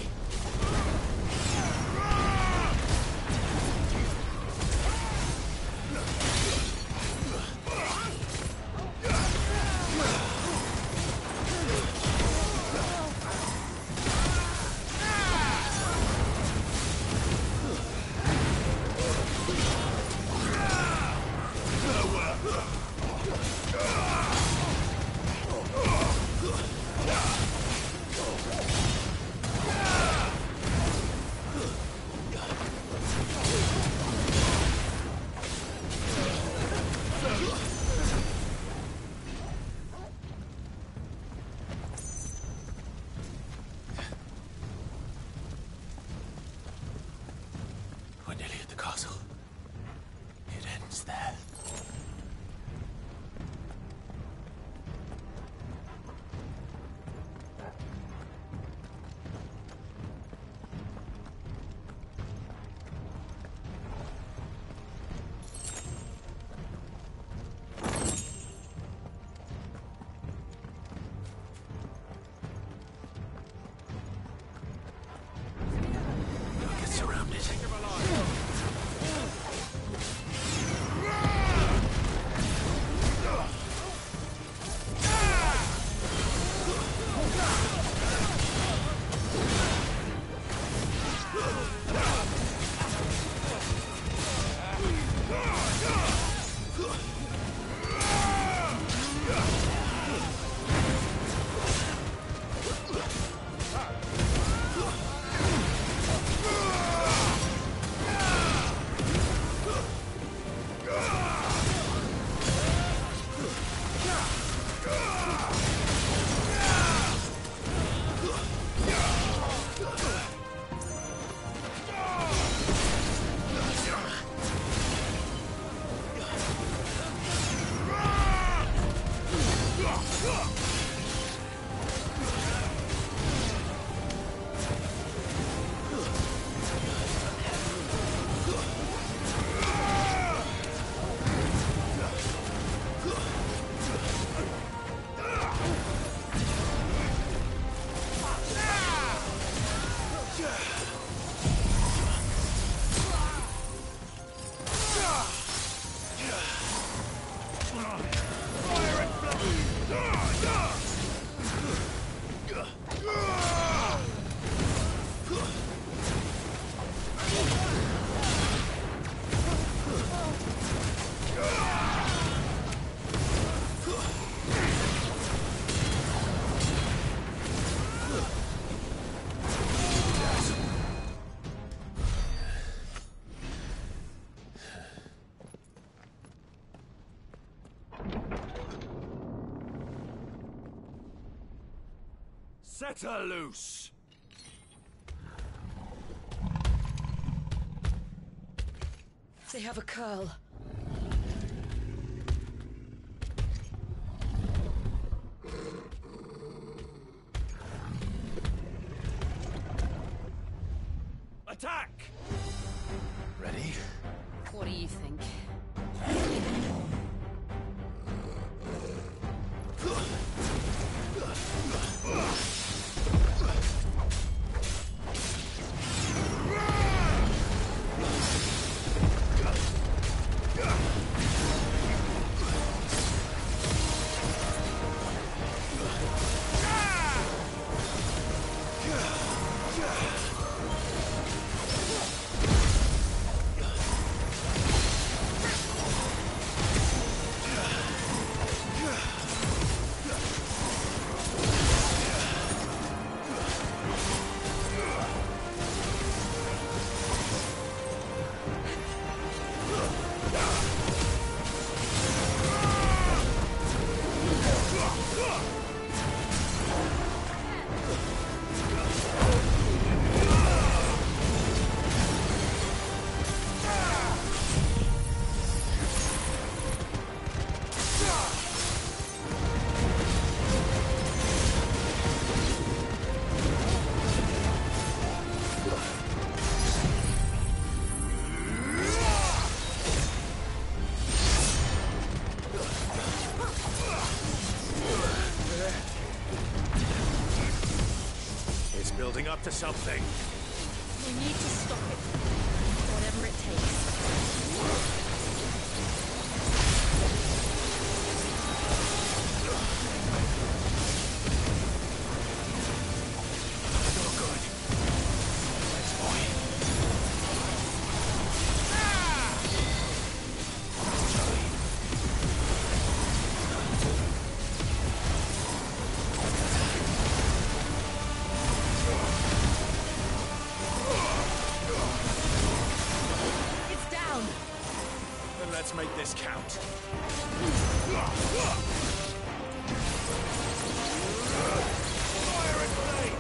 We're nearly at the castle. It ends there. Get surrounded. Set her loose! They have a curl. Attack! Ready? What do you think? Building up to something. We need to stop it. Whatever it takes. Let's make this count. Fire and blade!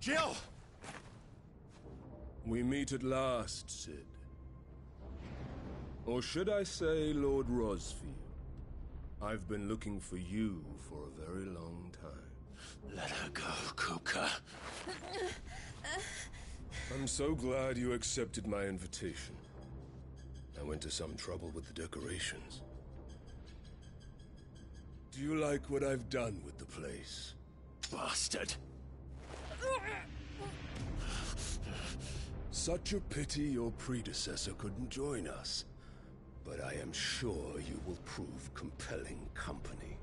Jill! We meet at last, Cid. Or should I say, Lord Rosfield? I've been looking for you for a very long time. Let her go, Kupka. I'm so glad you accepted my invitation. I went to some trouble with the decorations. Do you like what I've done with the place? Bastard! Such a pity your predecessor couldn't join us. But I am sure you will prove compelling company.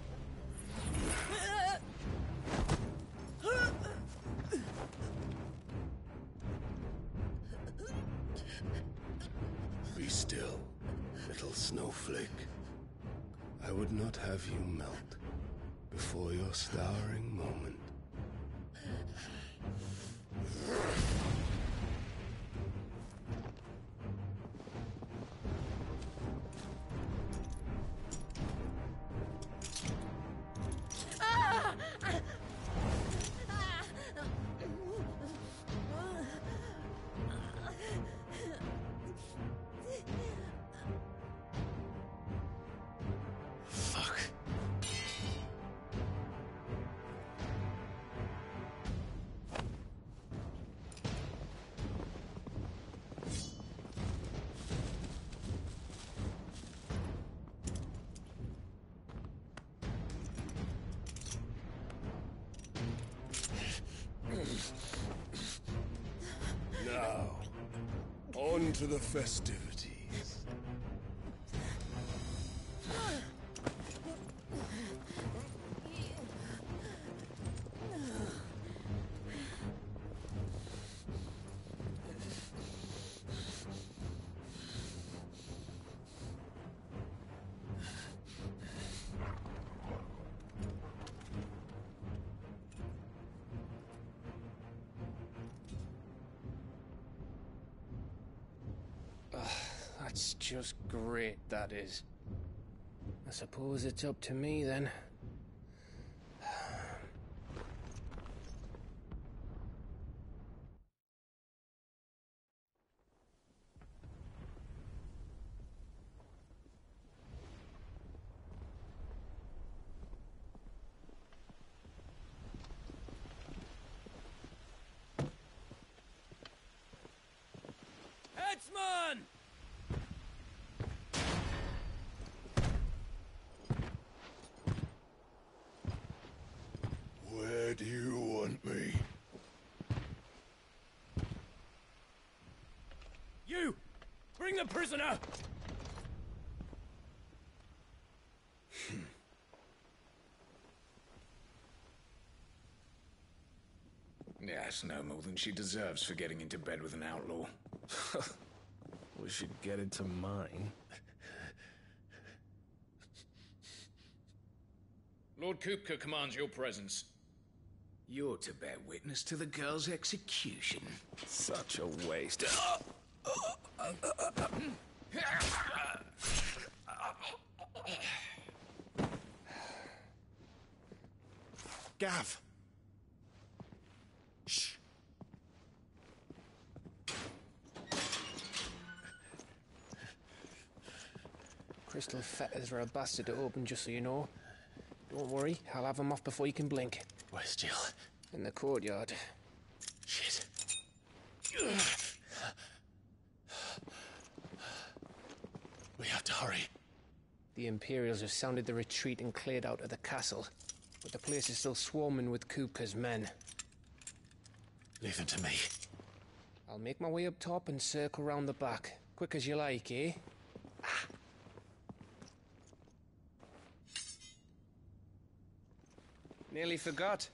Be still, little snowflake. I would not have you melt before your starring moment. Now, on to the festivities. That's just great, that is. I suppose it's up to me, then. Headsman! Where do you want me? You! Bring the prisoner! Yes, no more than she deserves for getting into bed with an outlaw. We should get into mine. Lord Kupka commands your presence. You're to bear witness to the girl's execution. Such a waste. Gav! Shh! Crystal fetters are a bastard to open, just so you know. Don't worry, I'll have them off before you can blink. Where's Jill? In the courtyard. Shit. We have to hurry. The Imperials have sounded the retreat and cleared out of the castle, but the place is still swarming with Kupka's men. Leave them to me. I'll make my way up top and circle round the back. Quick as you like, eh? Nearly forgot.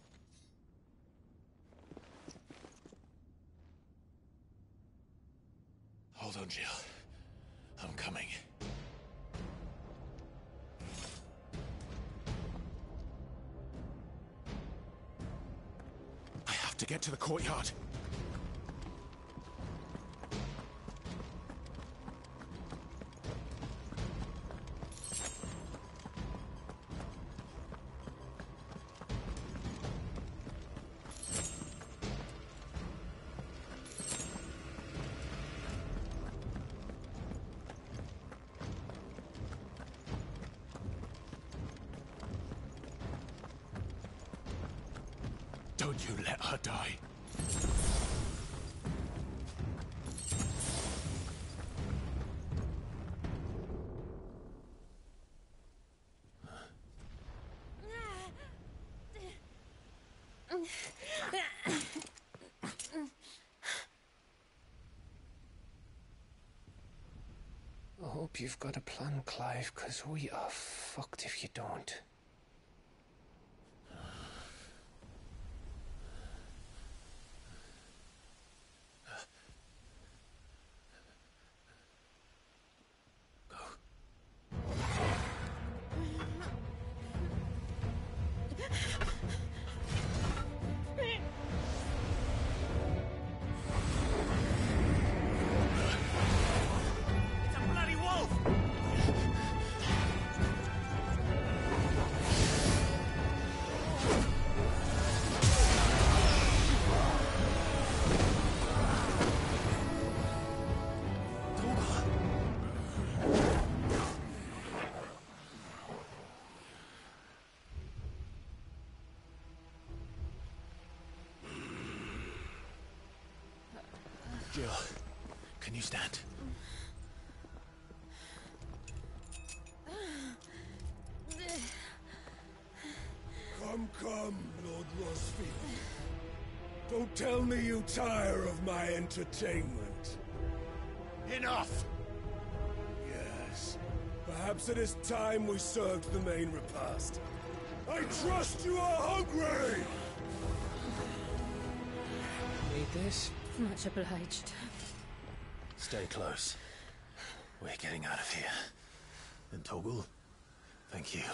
Hold on, Jill. I'm coming. I have to get to the courtyard. Don't you let her die. I hope you've got a plan, Clive, because we are fucked if you don't. Jill, can you stand? Come, Lord Rosfield. Don't tell me you tire of my entertainment. Enough! Yes. Perhaps it is time we served the main repast. I trust you are hungry! Need this? Much obliged. Stay close. We're getting out of here. And Toggle, thank you.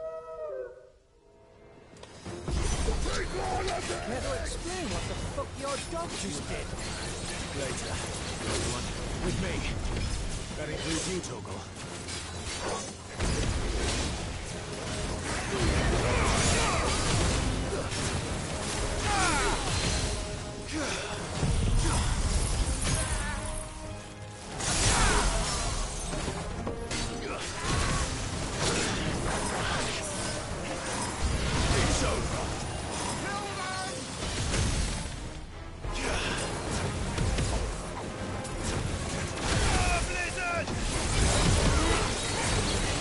Care to explain what the fuck your dog just did? Later. Everyone, with me. That includes you, Toggle. Blizzard!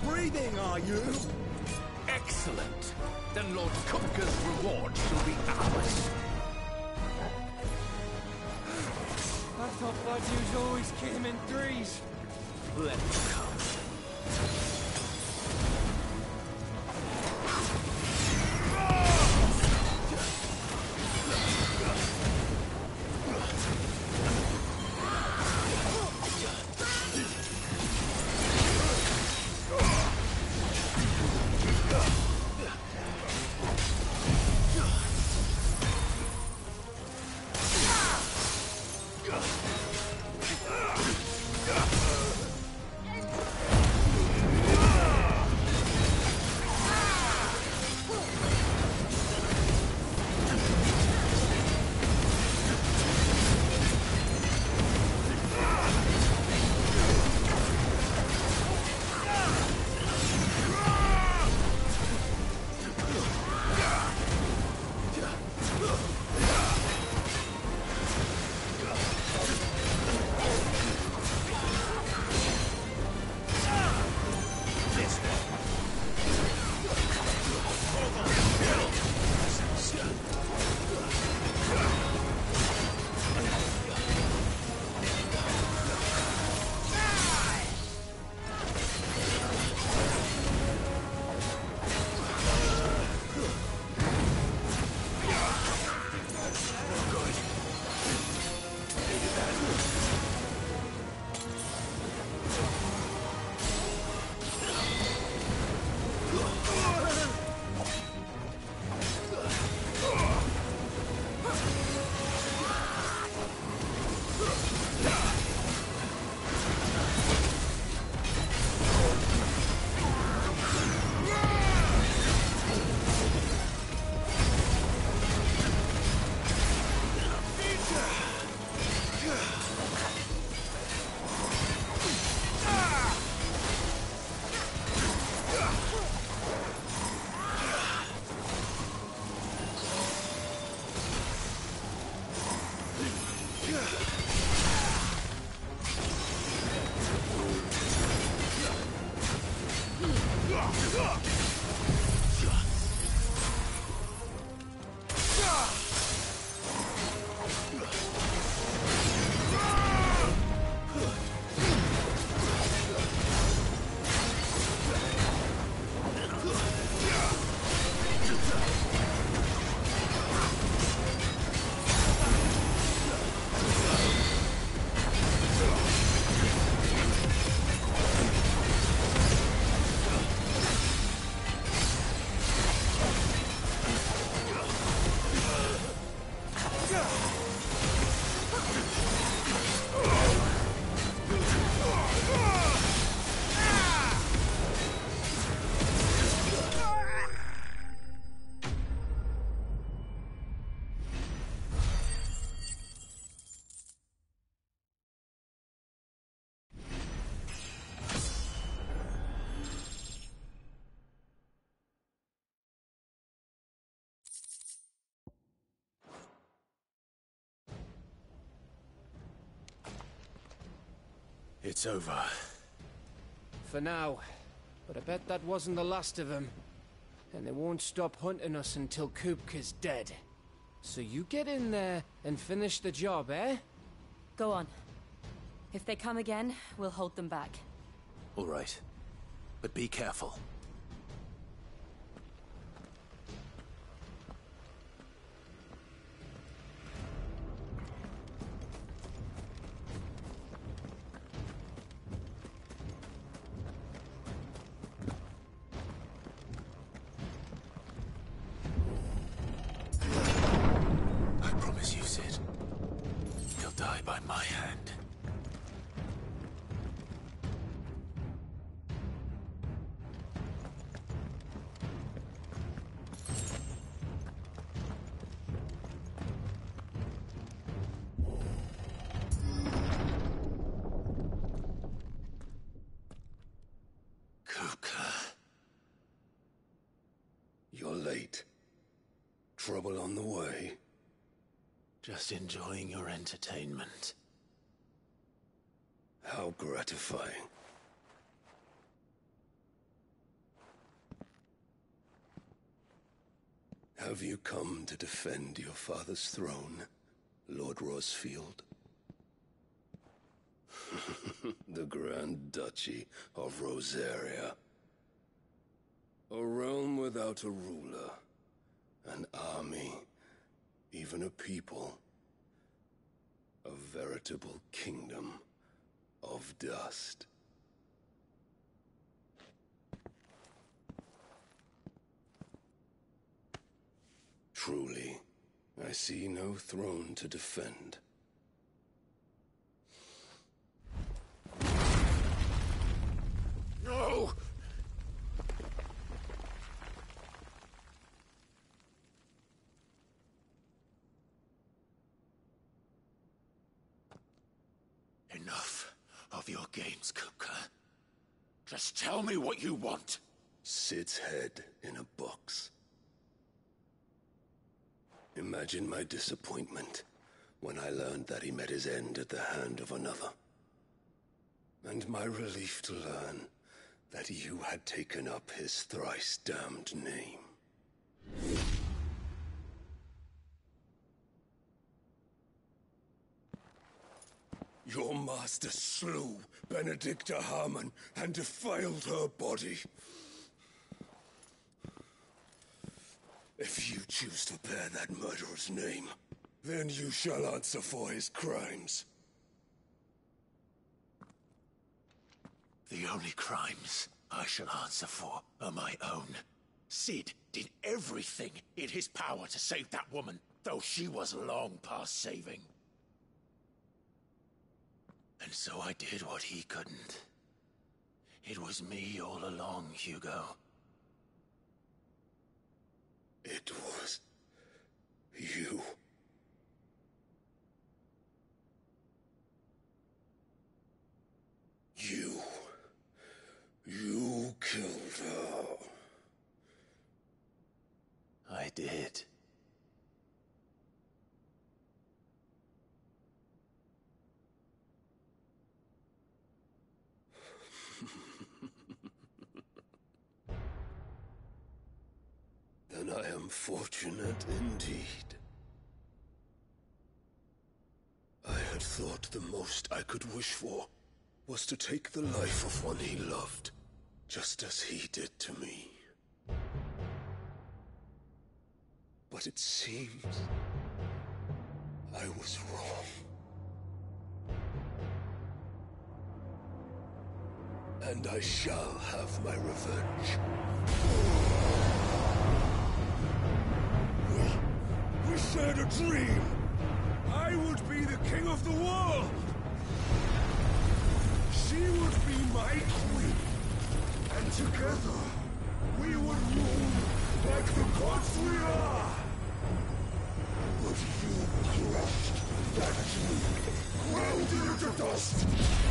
breathing, are you? Excellent. Then Lord Kupka's reward shall be ours. I thought Badu's always came in threes. Let them come. It's over. For now. But I bet that wasn't the last of them. And they won't stop hunting us until Kupka's dead. So you get in there and finish the job, eh? Go on. If they come again, we'll hold them back. All right. But be careful. By my hand. Kupka. You're late. Trouble on the way. Just enjoying your entertainment. How gratifying. Have you come to defend your father's throne, Lord Rosfield? The Grand Duchy of Rosaria. A realm without a ruler, an army, even a people. A veritable kingdom of dust. Truly, I see no throne to defend. No! Enough of your games, Kupka. Just tell me what you want. Sid's head in a box. Imagine my disappointment when I learned that he met his end at the hand of another. And my relief to learn that you had taken up his thrice-damned name. Your master slew Benedicta Harmon and defiled her body. If you choose to bear that murderer's name, then you shall answer for his crimes. The only crimes I shall answer for are my own. Sid did everything in his power to save that woman, though she was long past saving. And so I did what he couldn't. It was me all along, Hugo. It was you. You killed her. I did. Then I am fortunate indeed. I had thought the most I could wish for was to take the life of one he loved, just as he did to me. But it seems I was wrong. And I shall have my revenge. We shared a dream. I would be the king of the world. She would be my queen. And together, we would rule like the gods we are. But you crushed that dream, ground it into dust.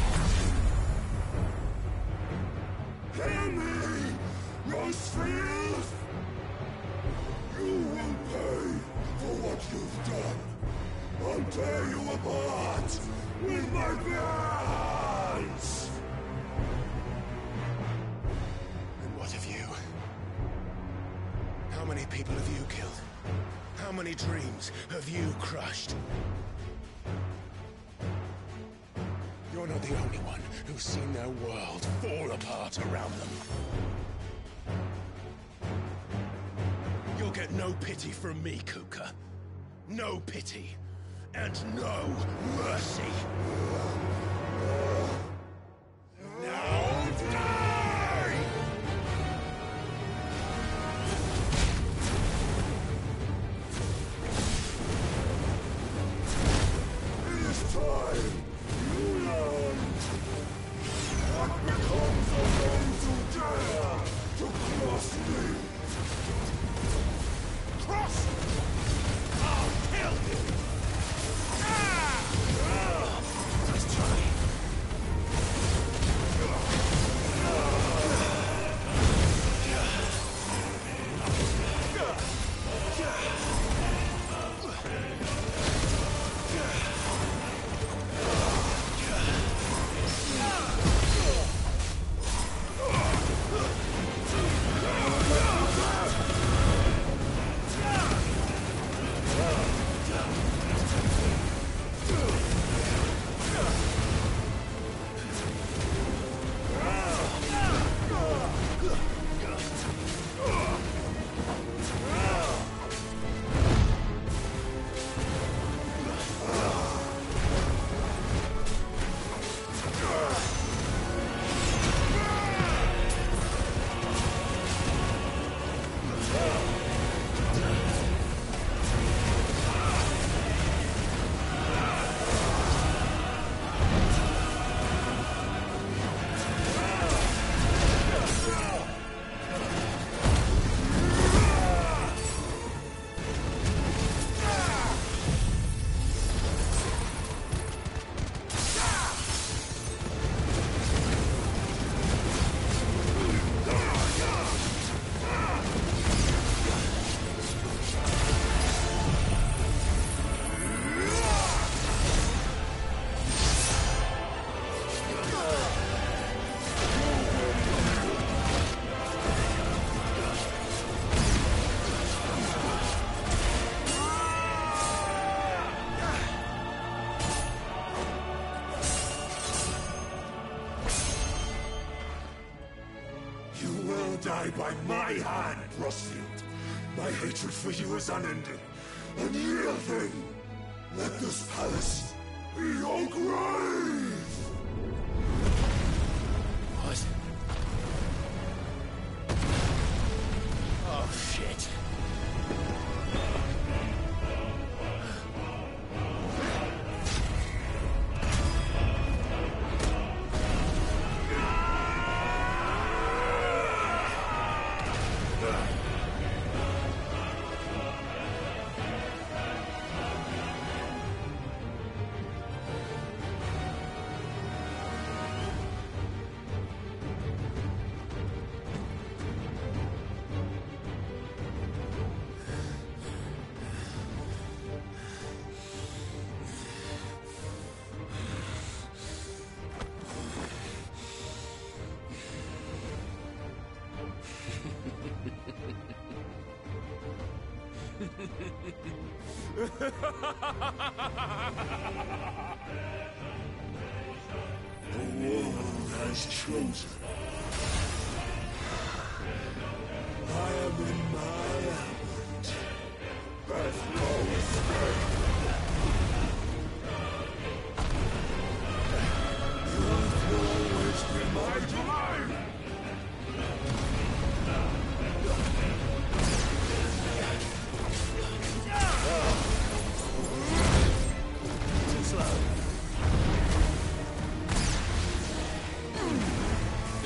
Hear me, Rosfield! You will pay for what you've done. I'll tear you apart with my bare hands! And what of you? How many people have you killed? How many dreams have you crushed? You're not the only one who's seen their world fall apart around them. You'll get no pity from me, Kupka. No pity. And no mercy. Now die! It is time you learned what becomes of those who dare to cross me. Cross! I'll kill you! Let's try. die by my hand, Rosfield. My hatred for you is unending. And yielding. Let this palace be your grave! What? Oh, shit. The world has chosen. I am in my element. There's no escape. Youth will always be my domain. Too slow.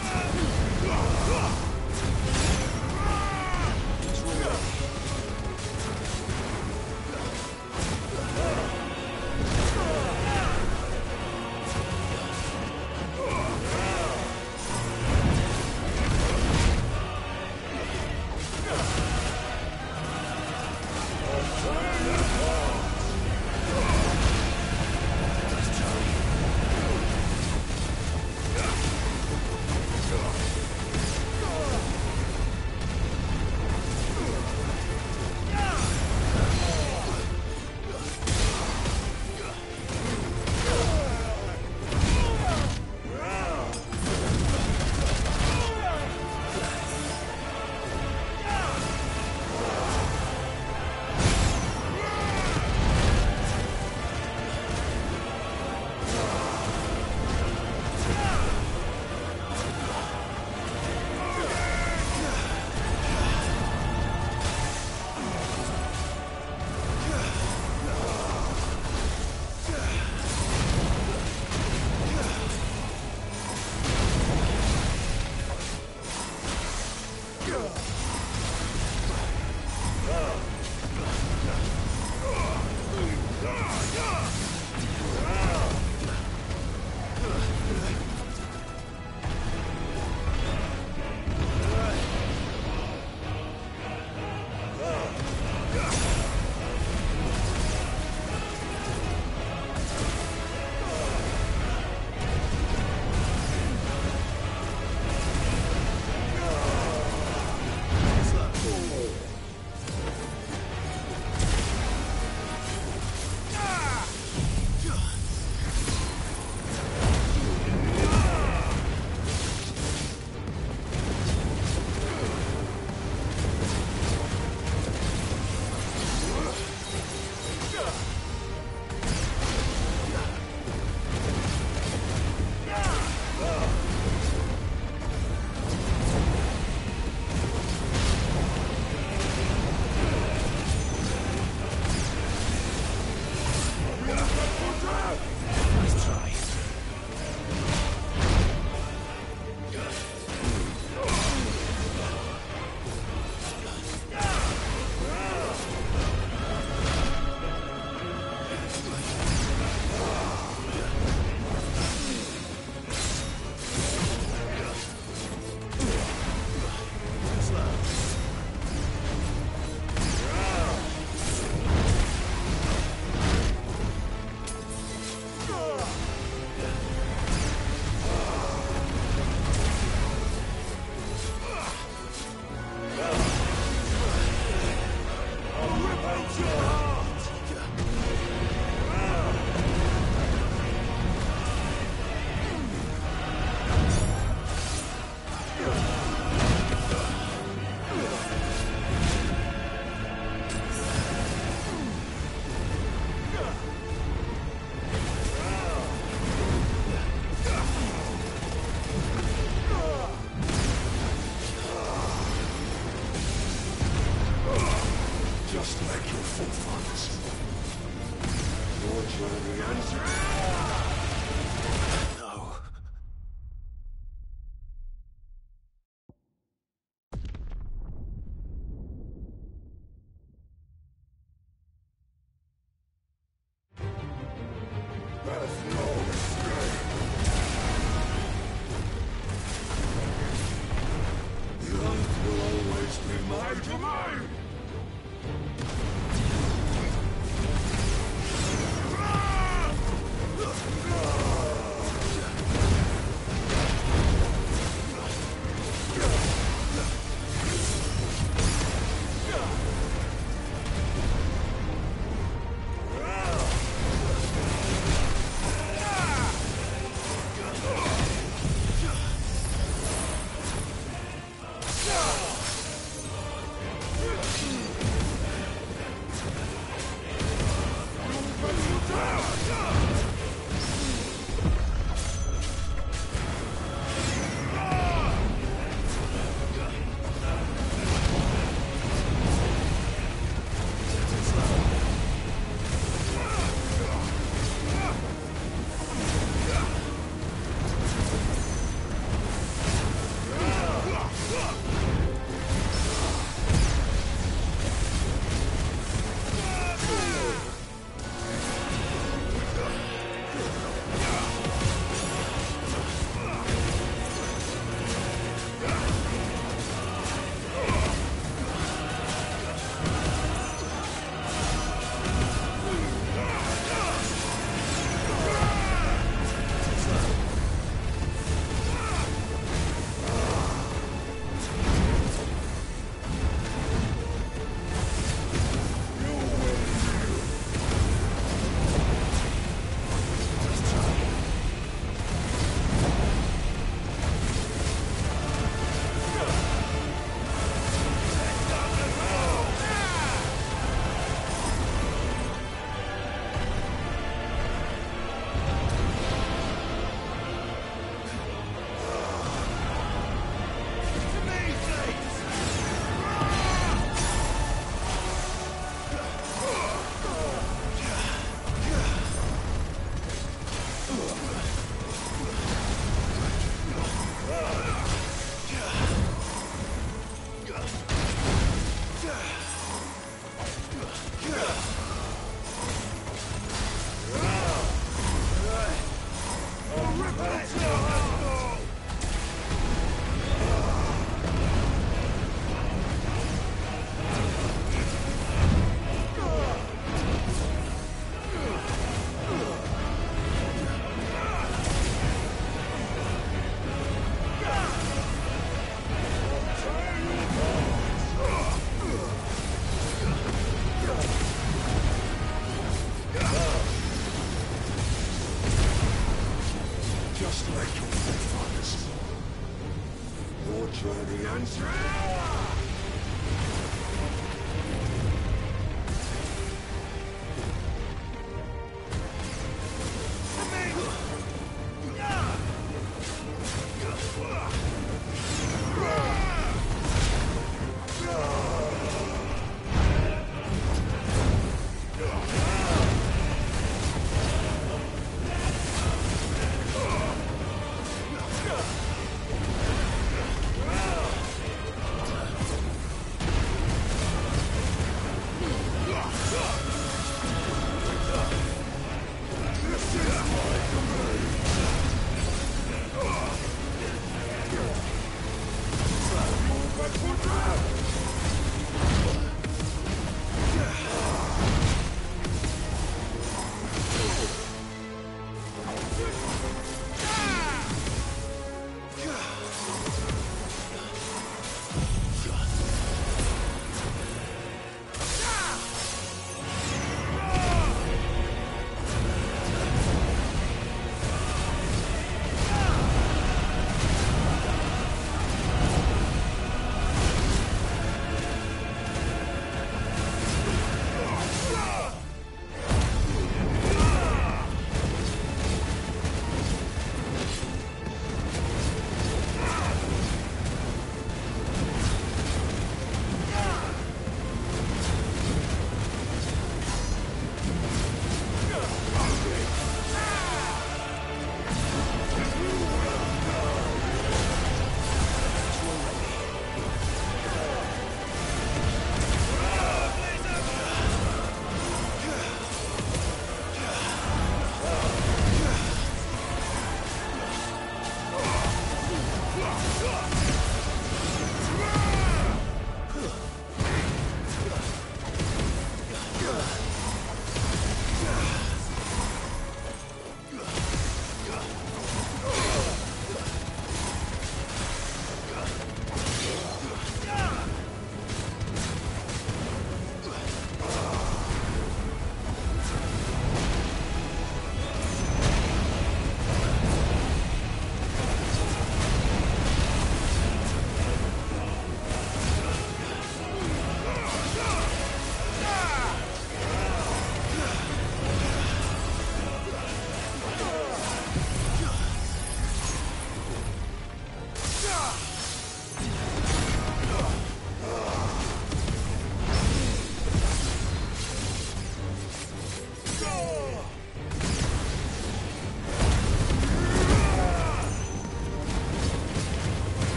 Your journey ends here!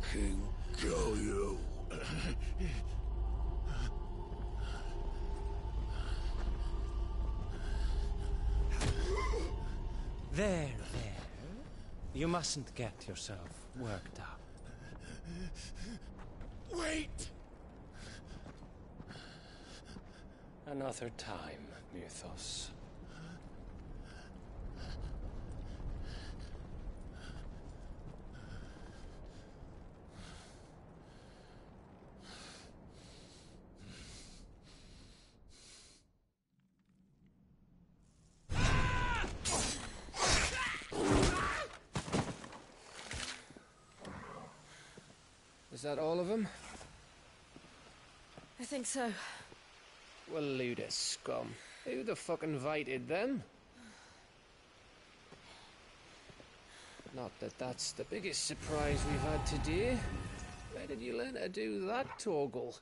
fucking kill you. There. You mustn't get yourself worked up. Wait! Another time, Mythos. Is that all of them? I think so. Well, load of scum. Who the fuck invited them? Not that that's the biggest surprise we've had today. Where did you learn to do that, Torgal?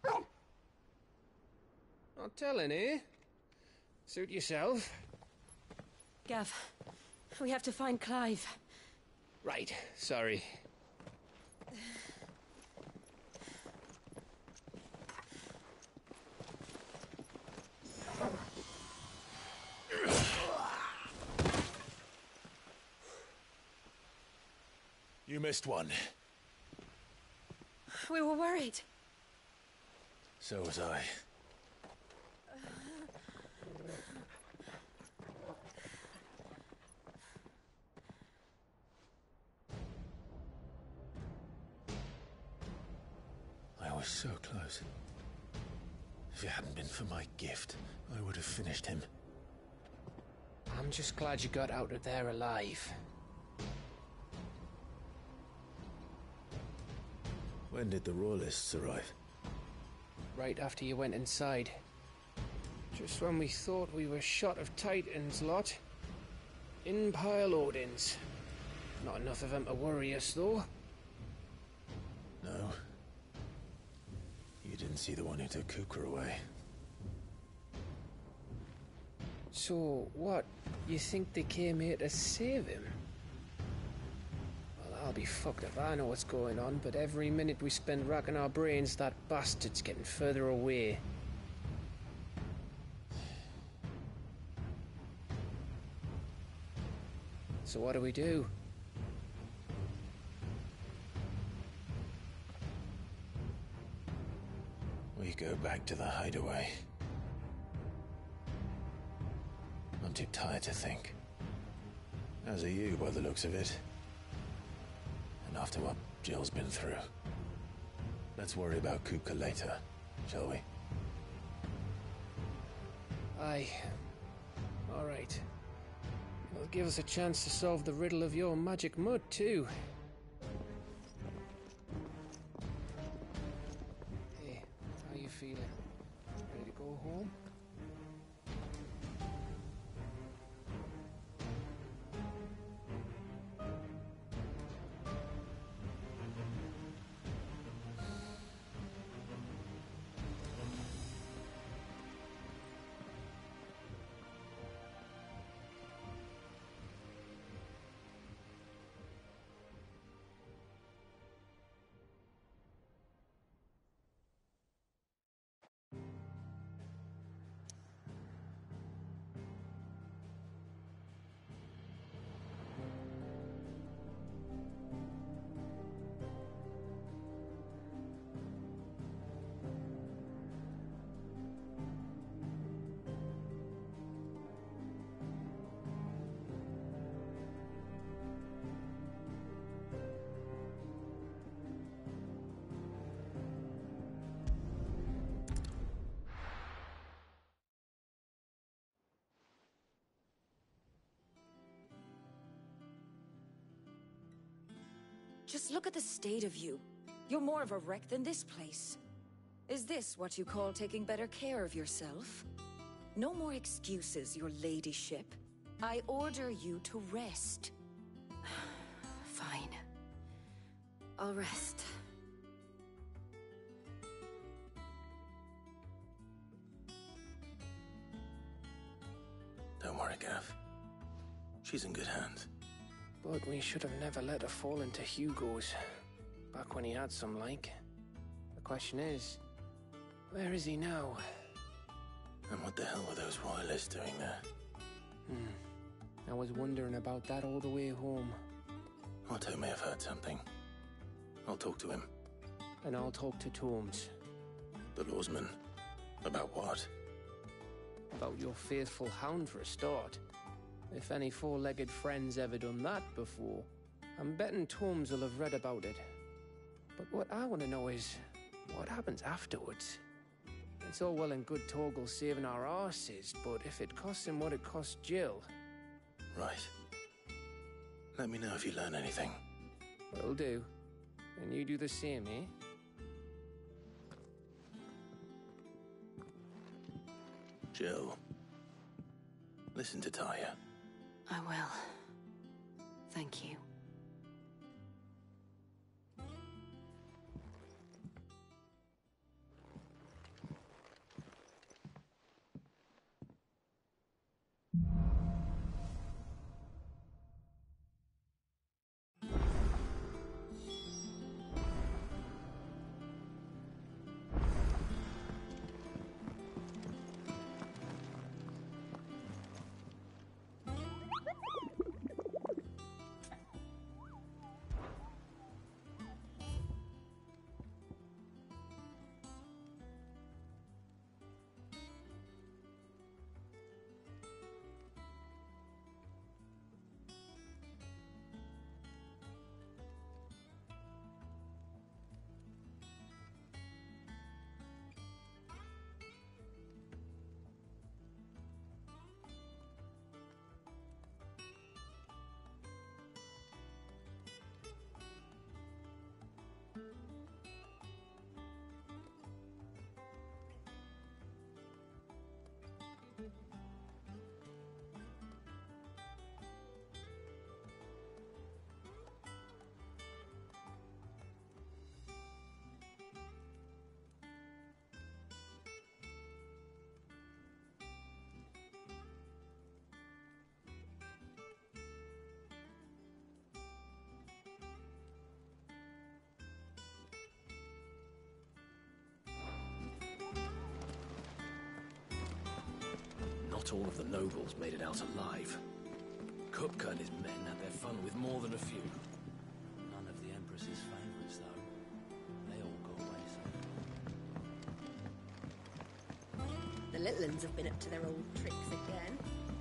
Not telling, eh? Suit yourself. Gav, we have to find Clive. Right, sorry. You missed one. We were worried. So was I. I was so close. If it hadn't been for my gift, I would have finished him. I'm just glad you got out of there alive. When did the Royalists arrive? Right after you went inside. Just when we thought we were shot of Titans, lot. In pile Odins. Not enough of them to worry us, though. No. You didn't see the one who took Kukra away. So, what? You think they came here to save him? Well, I'll be fucked if I know what's going on, but every minute we spend racking our brains, that bastard's getting further away. So what do? We go back to the hideaway. I'm too tired to think. As are you, by the looks of it. And after what Jill's been through. Let's worry about Kupka later, shall we? Aye. All right. It'll give us a chance to solve the riddle of your magic mud, too. Hey, how you feeling? Ready to go home? Just look at the state of you. You're more of a wreck than this place. Is this what you call taking better care of yourself? No more excuses, your ladyship. I order you to rest. Fine. I'll rest. Don't worry, Gav. She's in good hands. But we should have never let her fall into Hugo's. Back when he had some, like. The question is, where is he now? And what the hell were those royalists doing there? I was wondering about that all the way home. Otto may have heard something. I'll talk to him. And I'll talk to Torms. The lawsman? About what? About your faithful hound for a start. If any four-legged friend's ever done that before, I'm betting Torms will have read about it. But what I want to know is, what happens afterwards? It's all well and good Torgal saving our arses, but if it costs him what it cost Jill... Right. Let me know if you learn anything. Will do. And you do the same, eh? Jill, listen to Taya. I will. Thank you. Not all of the nobles made it out alive. Kupka and his men had their fun with more than a few. None of the Empress's favorites, though. They all got away safe. The little uns have been up to their old tricks again.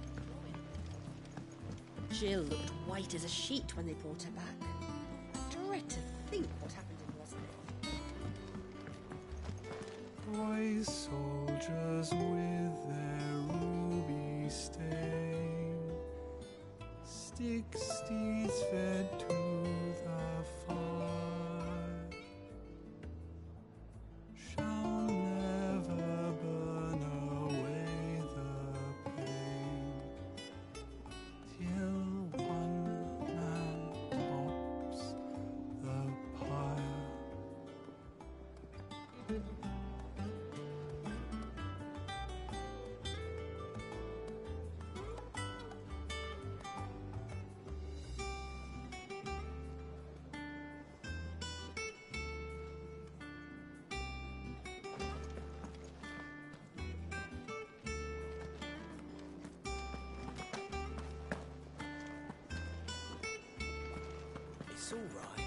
Jill looked white as a sheet when they brought her back. I dread to think what happened in Rosalit. Boy soldiers with their ruby stain, stick steeds fed to the fire, shall never burn away the pain, till one man tops the pyre. It's all right.